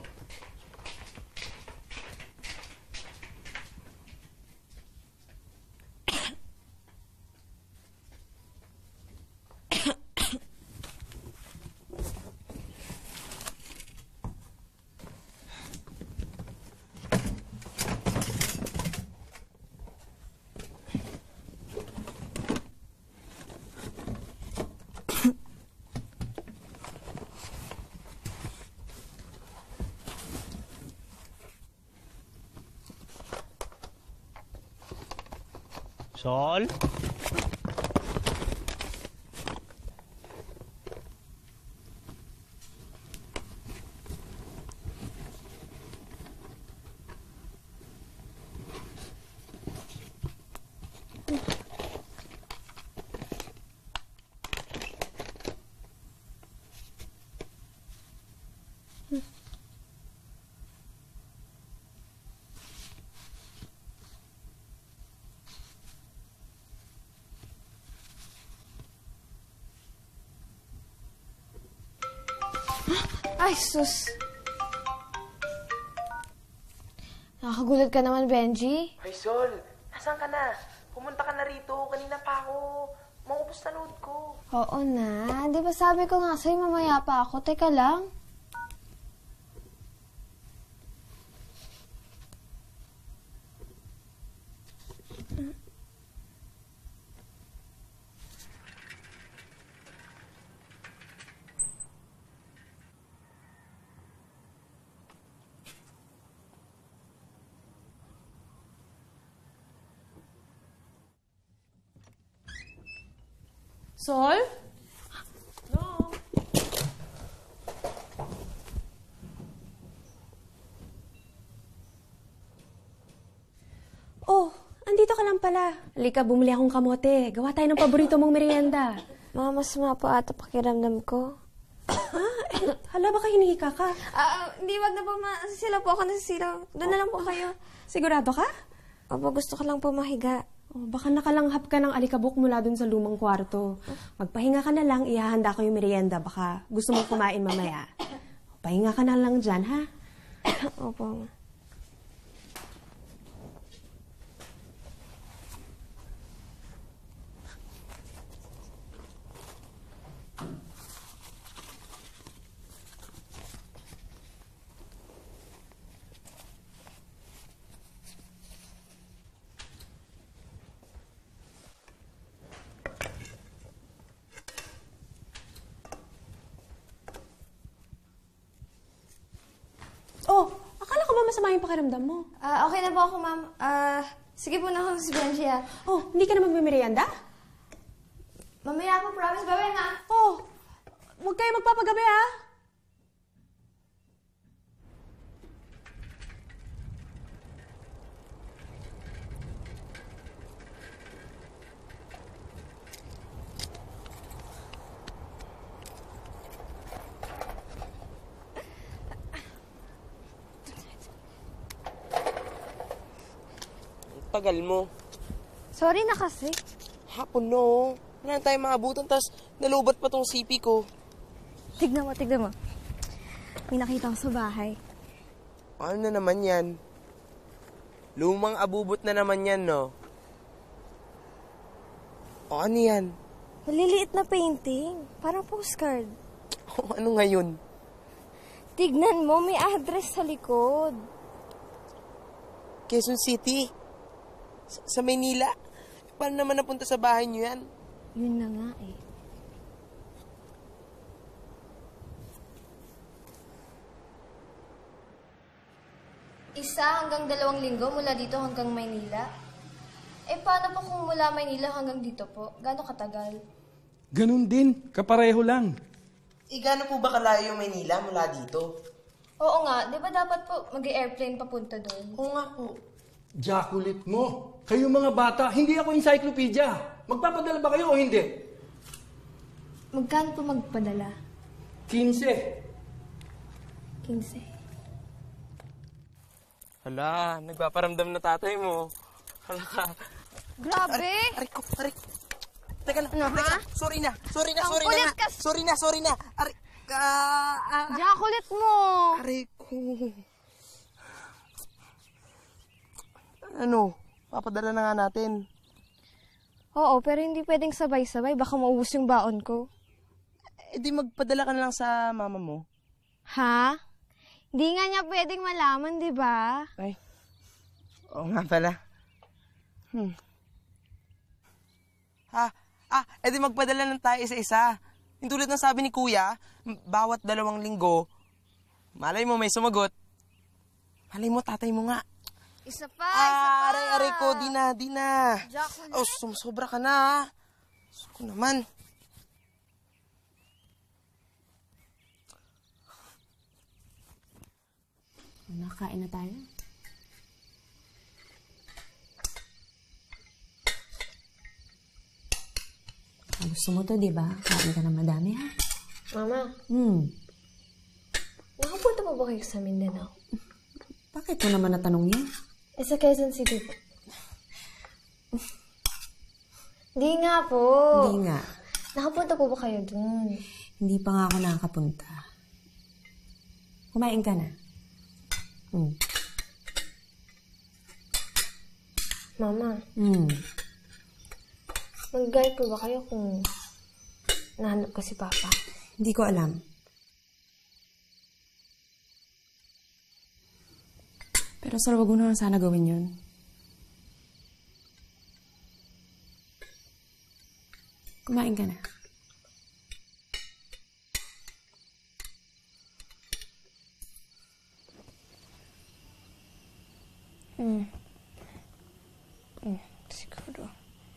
Sol? Ay, sus. Nakakagulat ka naman, Benji. Ay, Sol. Nasaan ka na? Pumunta ka na rito. Kanina pa ako. Maubos na load ko. Oo na. Di ba sabi ko nga sa'yo mamaya pa ako? Teka lang. Sol? No. Oh, andito ka lang pala. Halika, bumili akong kamote. Gawa tayo ng paborito mong merienda. Mama, masama po ata pakiramdam ko. Ah, eh, hala, baka hinihika ka. Ah, hindi, wag na po. Nasisilaw po ako, nasisilaw. Doon na lang po kayo. Sigurado ka? Opo, gusto ko lang po mahiga. Oh, baka nakalanghap ka ng alikabok mula dun sa lumang kwarto. Magpahinga ka na lang, ihahanda ko yung merienda. Baka gusto mong kumain mamaya. Pahinga ka na lang dyan, ha? Opo. Oh, akala ko ba masama yung pakiramdam mo? Ah, okay na po ako, ma'am. Ah, sige po na ako si Benji, ah. Oh, hindi ka na magmimerienda? Mamaya po, promise. Bye-bye na. Oh, huwag kayo magpapagabi, ha? Tagal mo. Sorry na kasi. Hapon, no. Wala na tayo maabutan, tapos nalubat pa tong C P ko. Tignan mo, tignan mo. May nakita ko sa bahay. Ano na naman yan? Lumang abubot na naman yan, no? O ano yan? Maliliit na painting. Parang postcard. O ano ngayon? Tignan mo, may address sa likod. Quezon City? Sa, sa Maynila? Paano naman napunta sa bahay niyo yan? Yun na nga eh. Isa hanggang dalawang linggo mula dito hanggang Maynila. Eh, paano po kung mula Maynila hanggang dito po? Gano'ng katagal? Ganun din, kapareho lang. E, gaano po ba kalayo yung Maynila mula dito? Oo nga, di ba dapat po mag-airplane papunta doon? Oo nga po. Jakulit mo. Kayo mga bata, hindi ako encyclopedia. Magpapadala ba kayo o hindi? Magkano po magpadala? Kinse. Kinse. Hala, nagpaparamdam na tatay mo. Hala ka. Grabe! Aray ko, aray. Teka lang, ano, teka. Ha? Sorry na, sorry na, Ang sorry kulit na. kas- Sorry na, sorry na. Aray, ka... Ah, Diyan, kulit mo! Aray ko. Ano? Papadala na nga natin. Oo, pero hindi pwedeng sabay-sabay. Baka maubos yung baon ko. Eh di magpadala ka na lang sa mama mo. Ha? Hindi nga niya pwedeng malaman, di ba? Ay. Oo nga pala. Hmm. Ha? Ah, edi magpadala lang tayo isa-isa. Yung tulad ng sabi ni Kuya, bawat dalawang linggo, malay mo may sumagot. Malay mo, tatay mo nga. Isa pa, ah, isa pa. Aray-aray ko, di na, di na. Jack, oh, sumusobra ka na, ha? Suko naman. Nakain na tayo. Gusto mo to, di ba? Kain ka na madami, ha? Mama, Hmm. nakapunta pa ba kayo sa Mindanao? Bakit mo naman natanong yan? Eh, sa Quezon City po. Hindi nga po. Hindi nga. Nakapunta po ba kayo dun? Hindi pa nga ako nakakapunta. Kumain ka na. Hmm. Mama, Hmm. mag-guide po ba kayo kung nahanap ko si Papa? Hindi ko alam. Pero sir, wag mo naman sana gawin yun. Kumain ka na. Hmm. Hmm, siguro.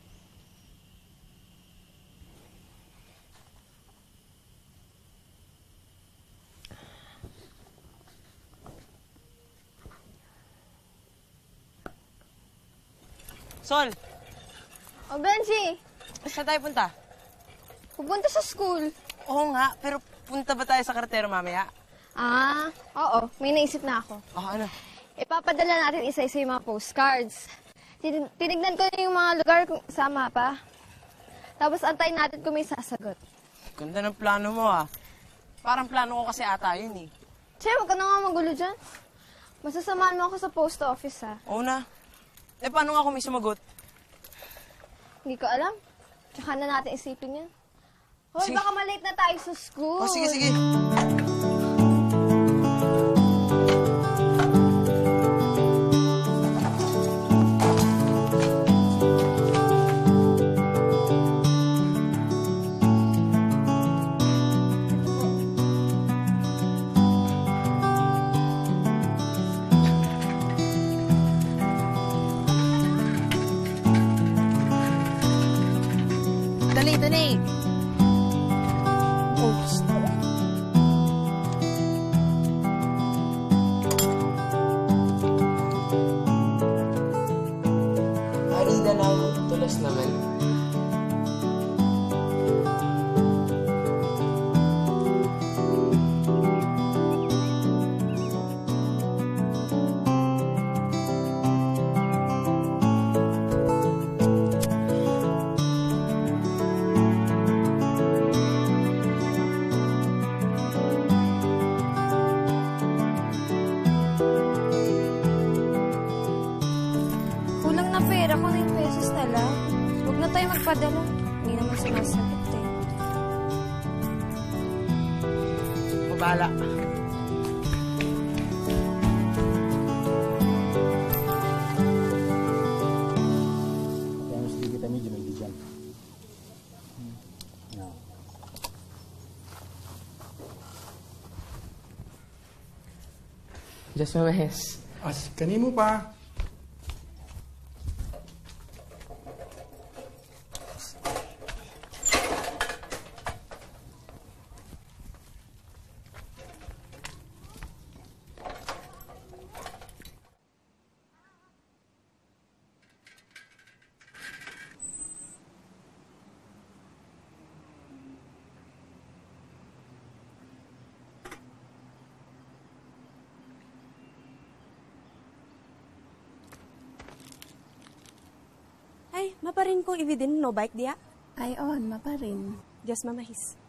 Sol! O, Benji! Saan tayo punta? Pupunta sa school. Oo nga, pero punta ba tayo sa kartero mamaya? Ah, oo. May naisip na ako. Oh, ano? Ipapadala natin isa-isa yung mga postcards. Tin- tinignan ko na yung mga lugar kung sa mapa. Tapos antayin natin kung may sasagot. Ganda ng plano mo, ah. Parang plano ko kasi ata yun, eh. Che, huwag ka na nga magulo dyan. Masasamahan mo ako sa post office, ha? Oo na. Eh, paano nga kung may sumagot? Hindi ko alam. Tsaka na natin isipin yan. Hoy, Sige. baka malate na tayo sa school. Oh, sige, sige. Dali, dali. Oops. Arida na ako. Tulas naman. Padala. Hindi naman sumasagot eh. Mabala. Kaya mas di kita medyo may bigyan. Yeah. Just mames. As, kanimo pa. Ay, maparin kong ibidin no bike dia? Ay, on, maparin. Just mamahis.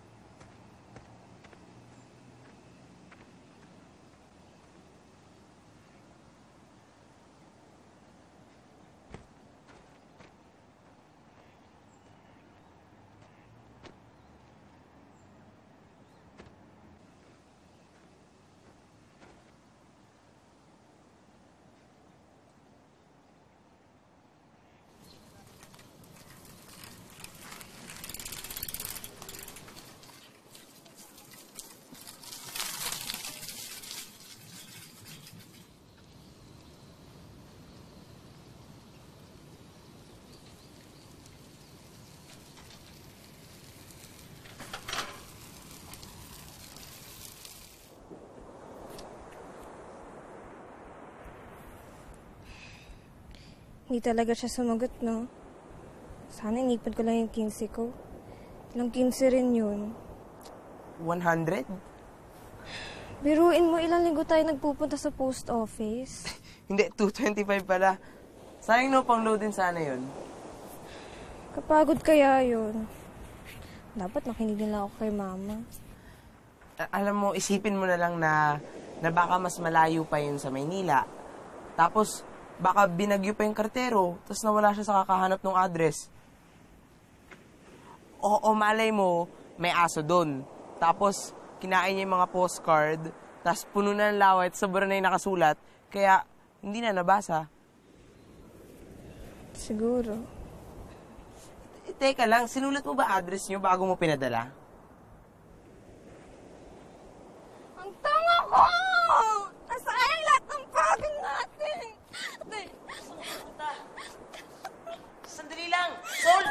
Hindi talaga siya sumagot, no? Sana inipad ko lang yung quince ko. Ilang quince rin yun. one hundred? Biruin mo, ilang linggo tayo nagpupunta sa post office. Hindi, two twenty-five pala. Sayang no, pang load din sana yun. Kapagod kaya yun. Dapat nakinig nila ako kay mama. A- alam mo, isipin mo na lang na, na baka mas malayo pa yun sa Maynila. Tapos, baka binagyo pa yung kartero, tapos nawala siya sa kakahanap ng address. O, o malay mo, may aso doon. Tapos, kinain niya yung mga postcard, tapos puno na ng laway, at sobra na yung nakasulat, kaya hindi na nabasa. Siguro. E, teka lang, sinulat mo ba address niyo bago mo pinadala? Ang tanga ko! Nasayang lahat ng pagod natin! Sandali lang! Sol!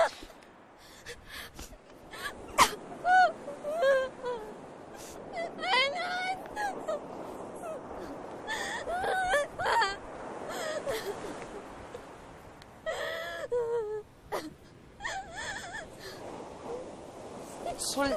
Sol!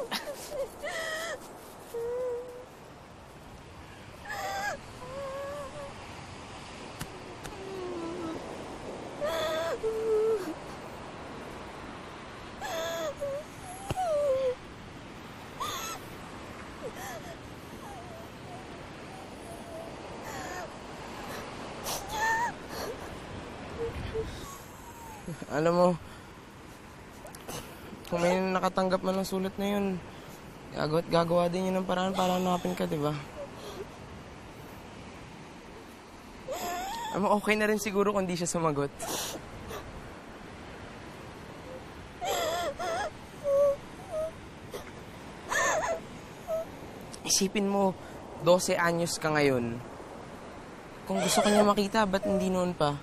Alam mo, kung may nakatanggap man ng sulat na yun, gagawa, gagawa din yun ng paraan para hanapin ka, di ba? Alam mo, okay na rin siguro kung di siya sumagot. Isipin mo, twelve anyos ka ngayon. Kung gusto ka niya makita, ba't hindi noon pa?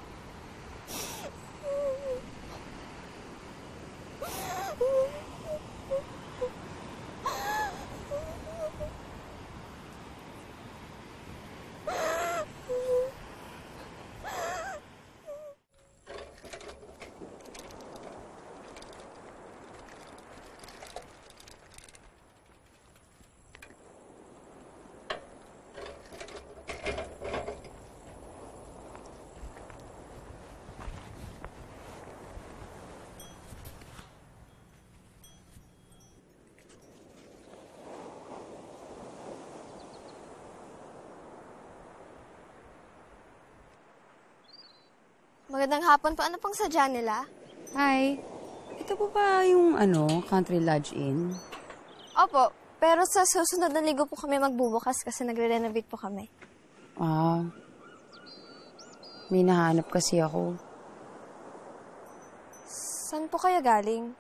Magandang hapon po. Ano pong sadya nila? Hi. Ito po ba yung ano, Country Lodge Inn? Opo, pero sa susunod na linggo po kami magbubukas kasi nagre-renovate po kami. Ah, may nahanap kasi ako. Saan po kaya galing?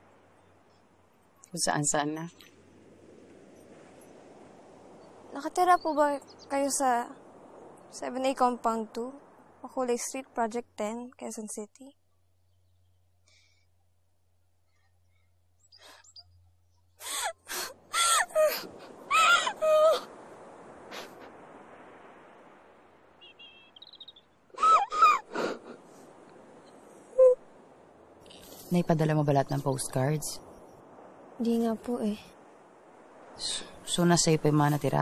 Kung saan-saan na. Nakatira po ba kayo sa seven A Compound two, Makulay Street, Project ten, Quezon City? Naipadala mo ba lahat ng postcards? Hindi nga po eh. So, so nasa iyo pa yung mga natira?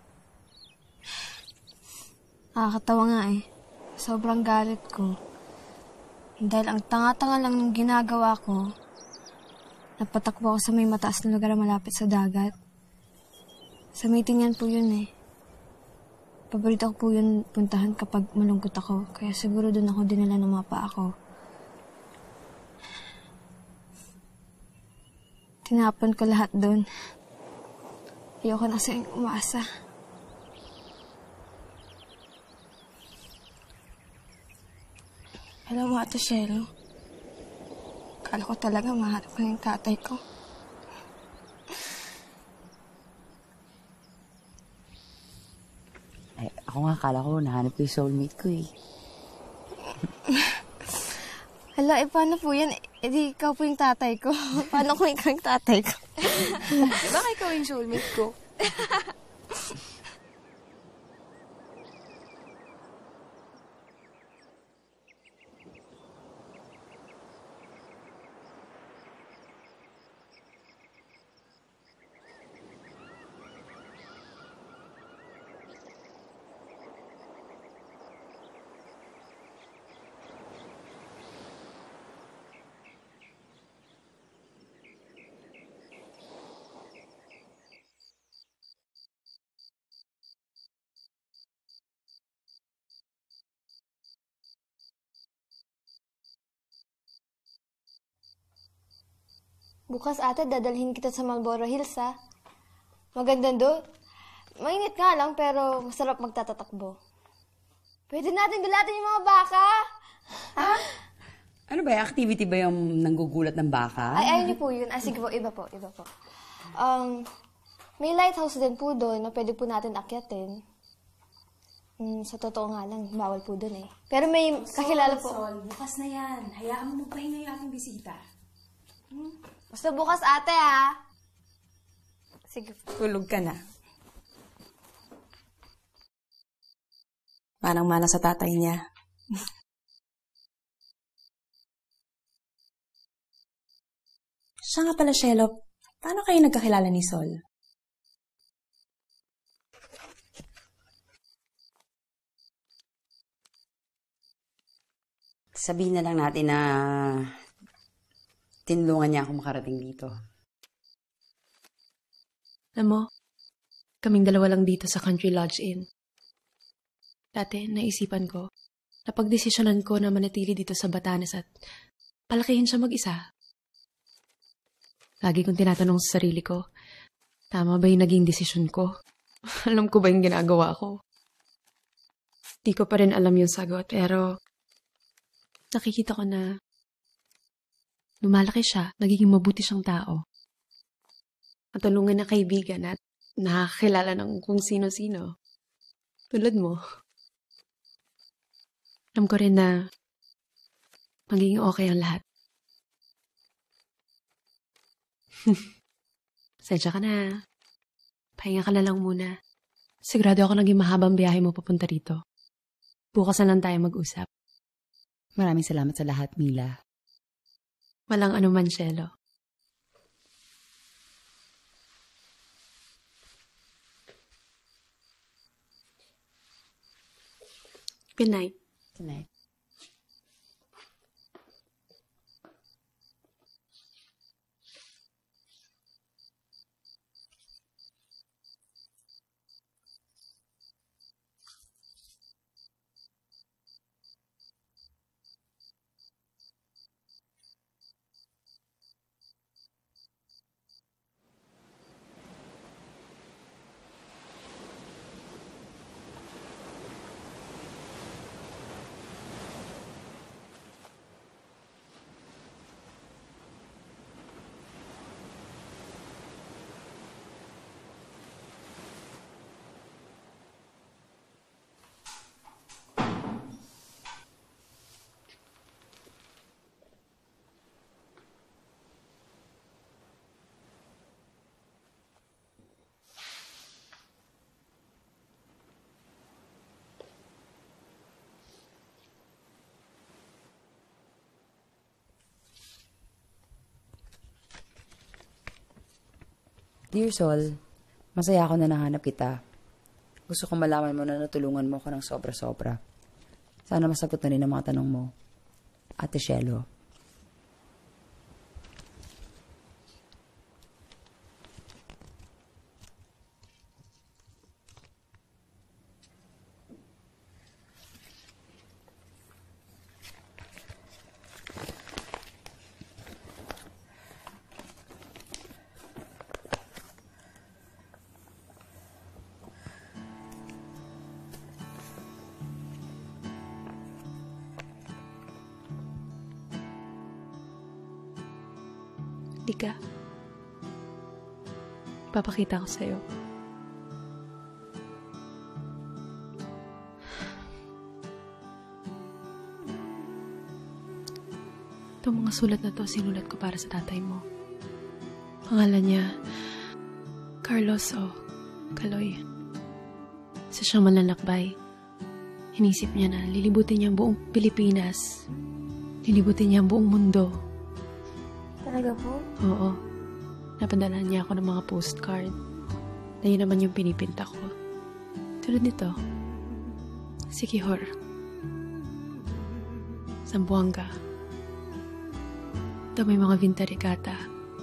Nakakatawa nga eh. Sobrang galit ko. Dahil ang tanga-tanga lang ng ginagawa ko, napatakbo ako sa may mataas na lugar malapit sa dagat. Sa meeting po yun eh. Paborito ko po yun puntahan kapag malungkot ako, kaya siguro doon ako dinala ng mga paa ko. Tinapon ko lahat doon. Ayoko na sa'yong umasa. Alam mo, Ate Shelo, akala ko talaga mahanap ko yung tatay ko. Ay, ako nga akala ko nahanap ko yung soulmate ko eh. Hala, eh paano po yan? Eh di ikaw po yung tatay ko. Paano kung ikaw yung tatay ko? Baka ikaw yung soulmate ko. Bukas ate, dadalhin kita sa Marlboro Hills, ha? Maganda doon. Mainit nga lang, pero masarap magtatatakbo. Pwede natin gulatin yung mga baka. Ha? Ano ba, activity ba yung nanggugulat ng baka? Ay, ayun niyo po yun. Ah, sige po, iba po, iba po. Um, may lighthouse din po doon na pwede po natin akyatin. Mm, sa totoo nga lang, bawal po doon eh. Pero may kakilala po. Sol, bukas na yan. Hayaan mo magpahinga yung ating bisita. Hmm? Basta bukas ate, ha? Sige. Tulog ka na. Manang-mana sa tatay niya. Siya nga pala, Shelo. Paano kayo nagkakilala ni Sol? Sabihin na lang natin na tinulungan niya ako makarating dito. Alam mo, kaming dalawa lang dito sa Country Lodge Inn. Dati, naisipan ko, napagdesisyonan ko na manatili dito sa Batanes at palakihin siya mag-isa. Lagi kong tinatanong sa sarili ko, tama ba yung naging desisyon ko? Alam ko ba yung ginagawa ko? Di ko pa rin alam yung sagot, pero nakikita ko na lumalaki siya, nagiging mabuti siyang tao. Matulungan na kaibigan at nakakilala ng kung sino-sino. Tulad mo. Alam ko rin na magiging okay ang lahat. Sensya ka na. Pahinga ka na lang muna. Sigurado ako naging mahabang biyahe mo papunta rito. Bukas na lang tayo mag-usap. Maraming salamat sa lahat, Mila. Walang anuman, Shelo. Good night. Good night. Dear Sol, masaya ako na nahanap kita. Gusto kong malaman mo na natulungan mo ako ng sobra-sobra. Sana masagot na rin ang mga tanong mo. Ate Cielo. Lika, ipapakita ko sa'yo. Itong mga sulat na to, sinulat ko para sa tatay mo. Pangalan niya, Carlos o Kaloy. Isa siyang manlalakbay. Inisip niya na lilibutin niya ang buong Pilipinas. Lilibutin niya ang buong mundo. Talaga po? Oo. Napadala niya ako ng mga postcard. Na yun naman yung pinipinta ko. Tulad nito. Sikihor. Zamboanga. Ito may mga vintarigata.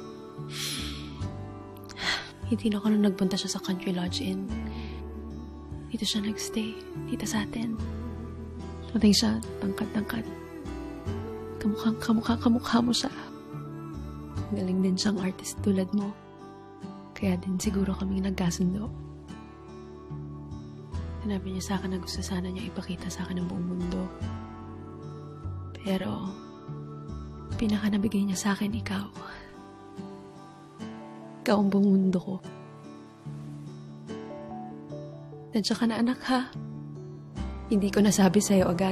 Hindi na ako nung nagpunta siya sa Country Lodge Inn. Dito siya nagstay. Dito sa atin. Mating siya, tangkad-tangkad. Kamukha, kamukha, kamukha mo siya. Galing din siyang artist tulad mo. Kaya din siguro kaming nagkasundo. Sinabi niya sa akin na gusto sana niya ipakita sa akin ang buong mundo. Pero, pinaka nabigay niya sa akin ikaw. Ikaw ang buong mundo ko. Tansya ka na anak ha. Hindi ko nasabi sa'yo agad.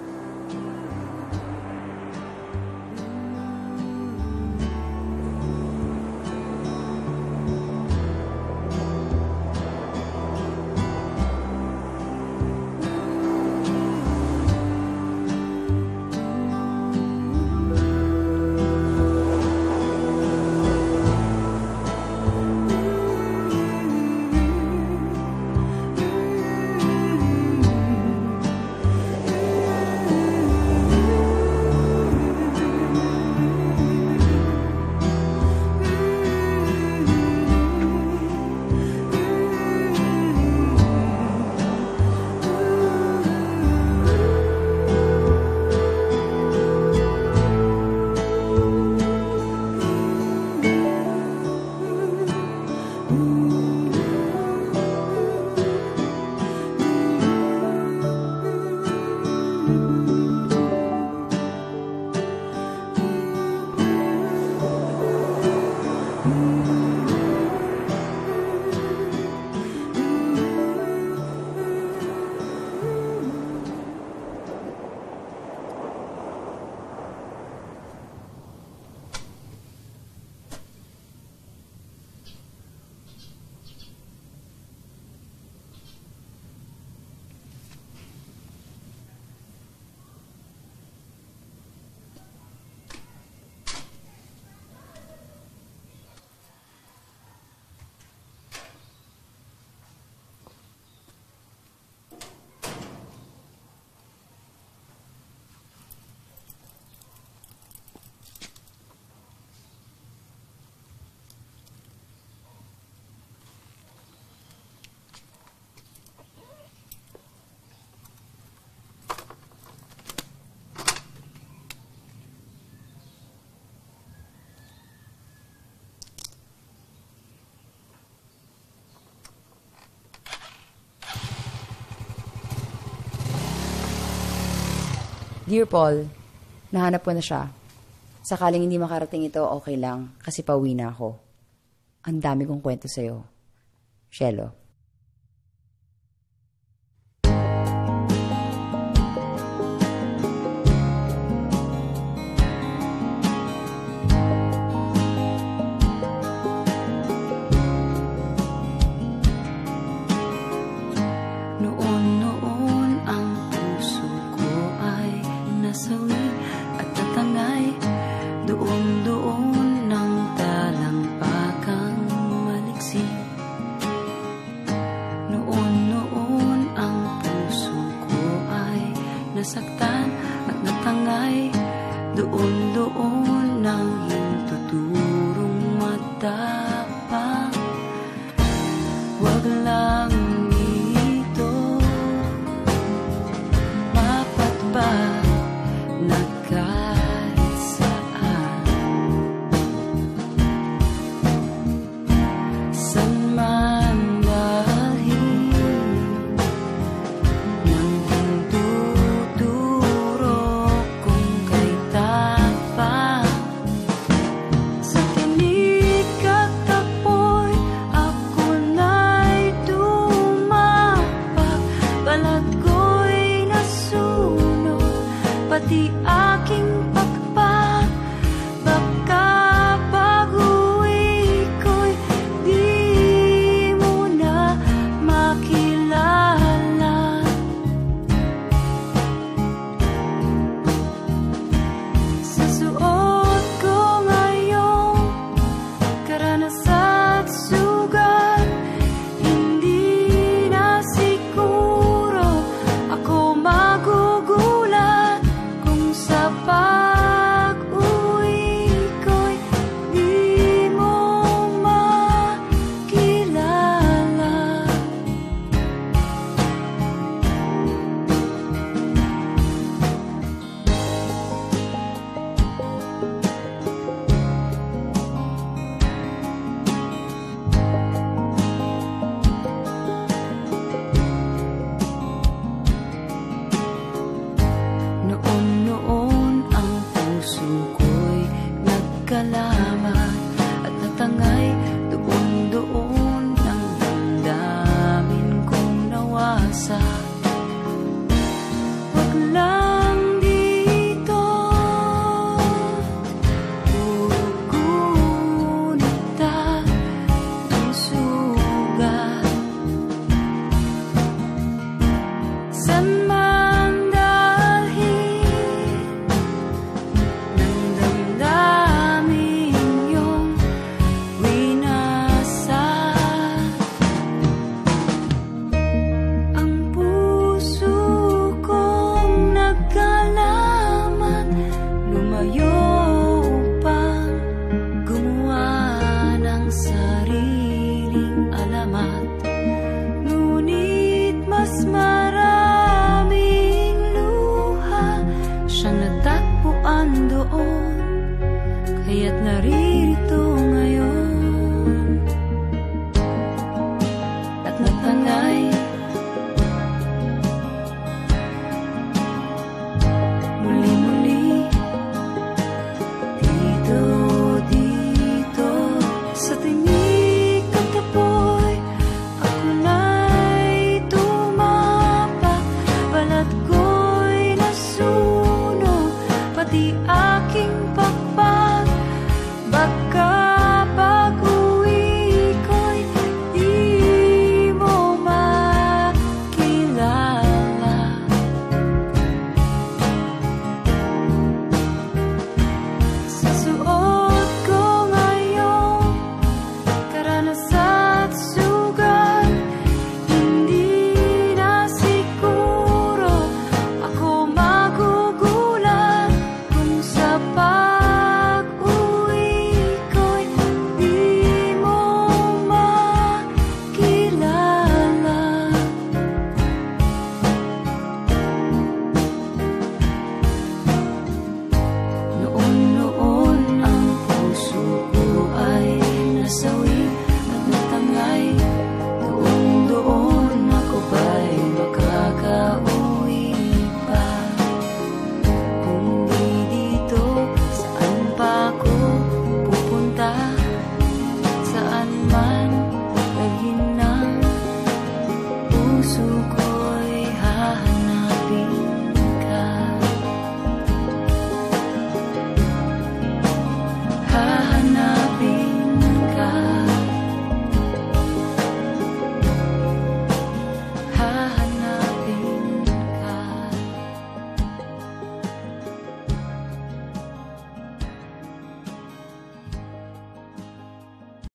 Dear Paul, nahanap ko na siya. Sakaling hindi makarating ito, okay lang, kasi pauwi na ako. Ang dami kong kwento sa'yo. Cielo. Doon-doon ng talampakang maliksi. balat ko'y nasunog, pati aking pakpak. Baka pag-uwi ko'y di mo na makilala. Sa suot ko ngayon, karanasan at sugat, hindi na siguro ako magugulat kung sa pag-uwi ko'y di mo makilala. Noon-noon ang puso ko'y nagkalamat at natangay doon-doon ang damdamin kong nawasak. Wag lang dito pugunita ng sugat. San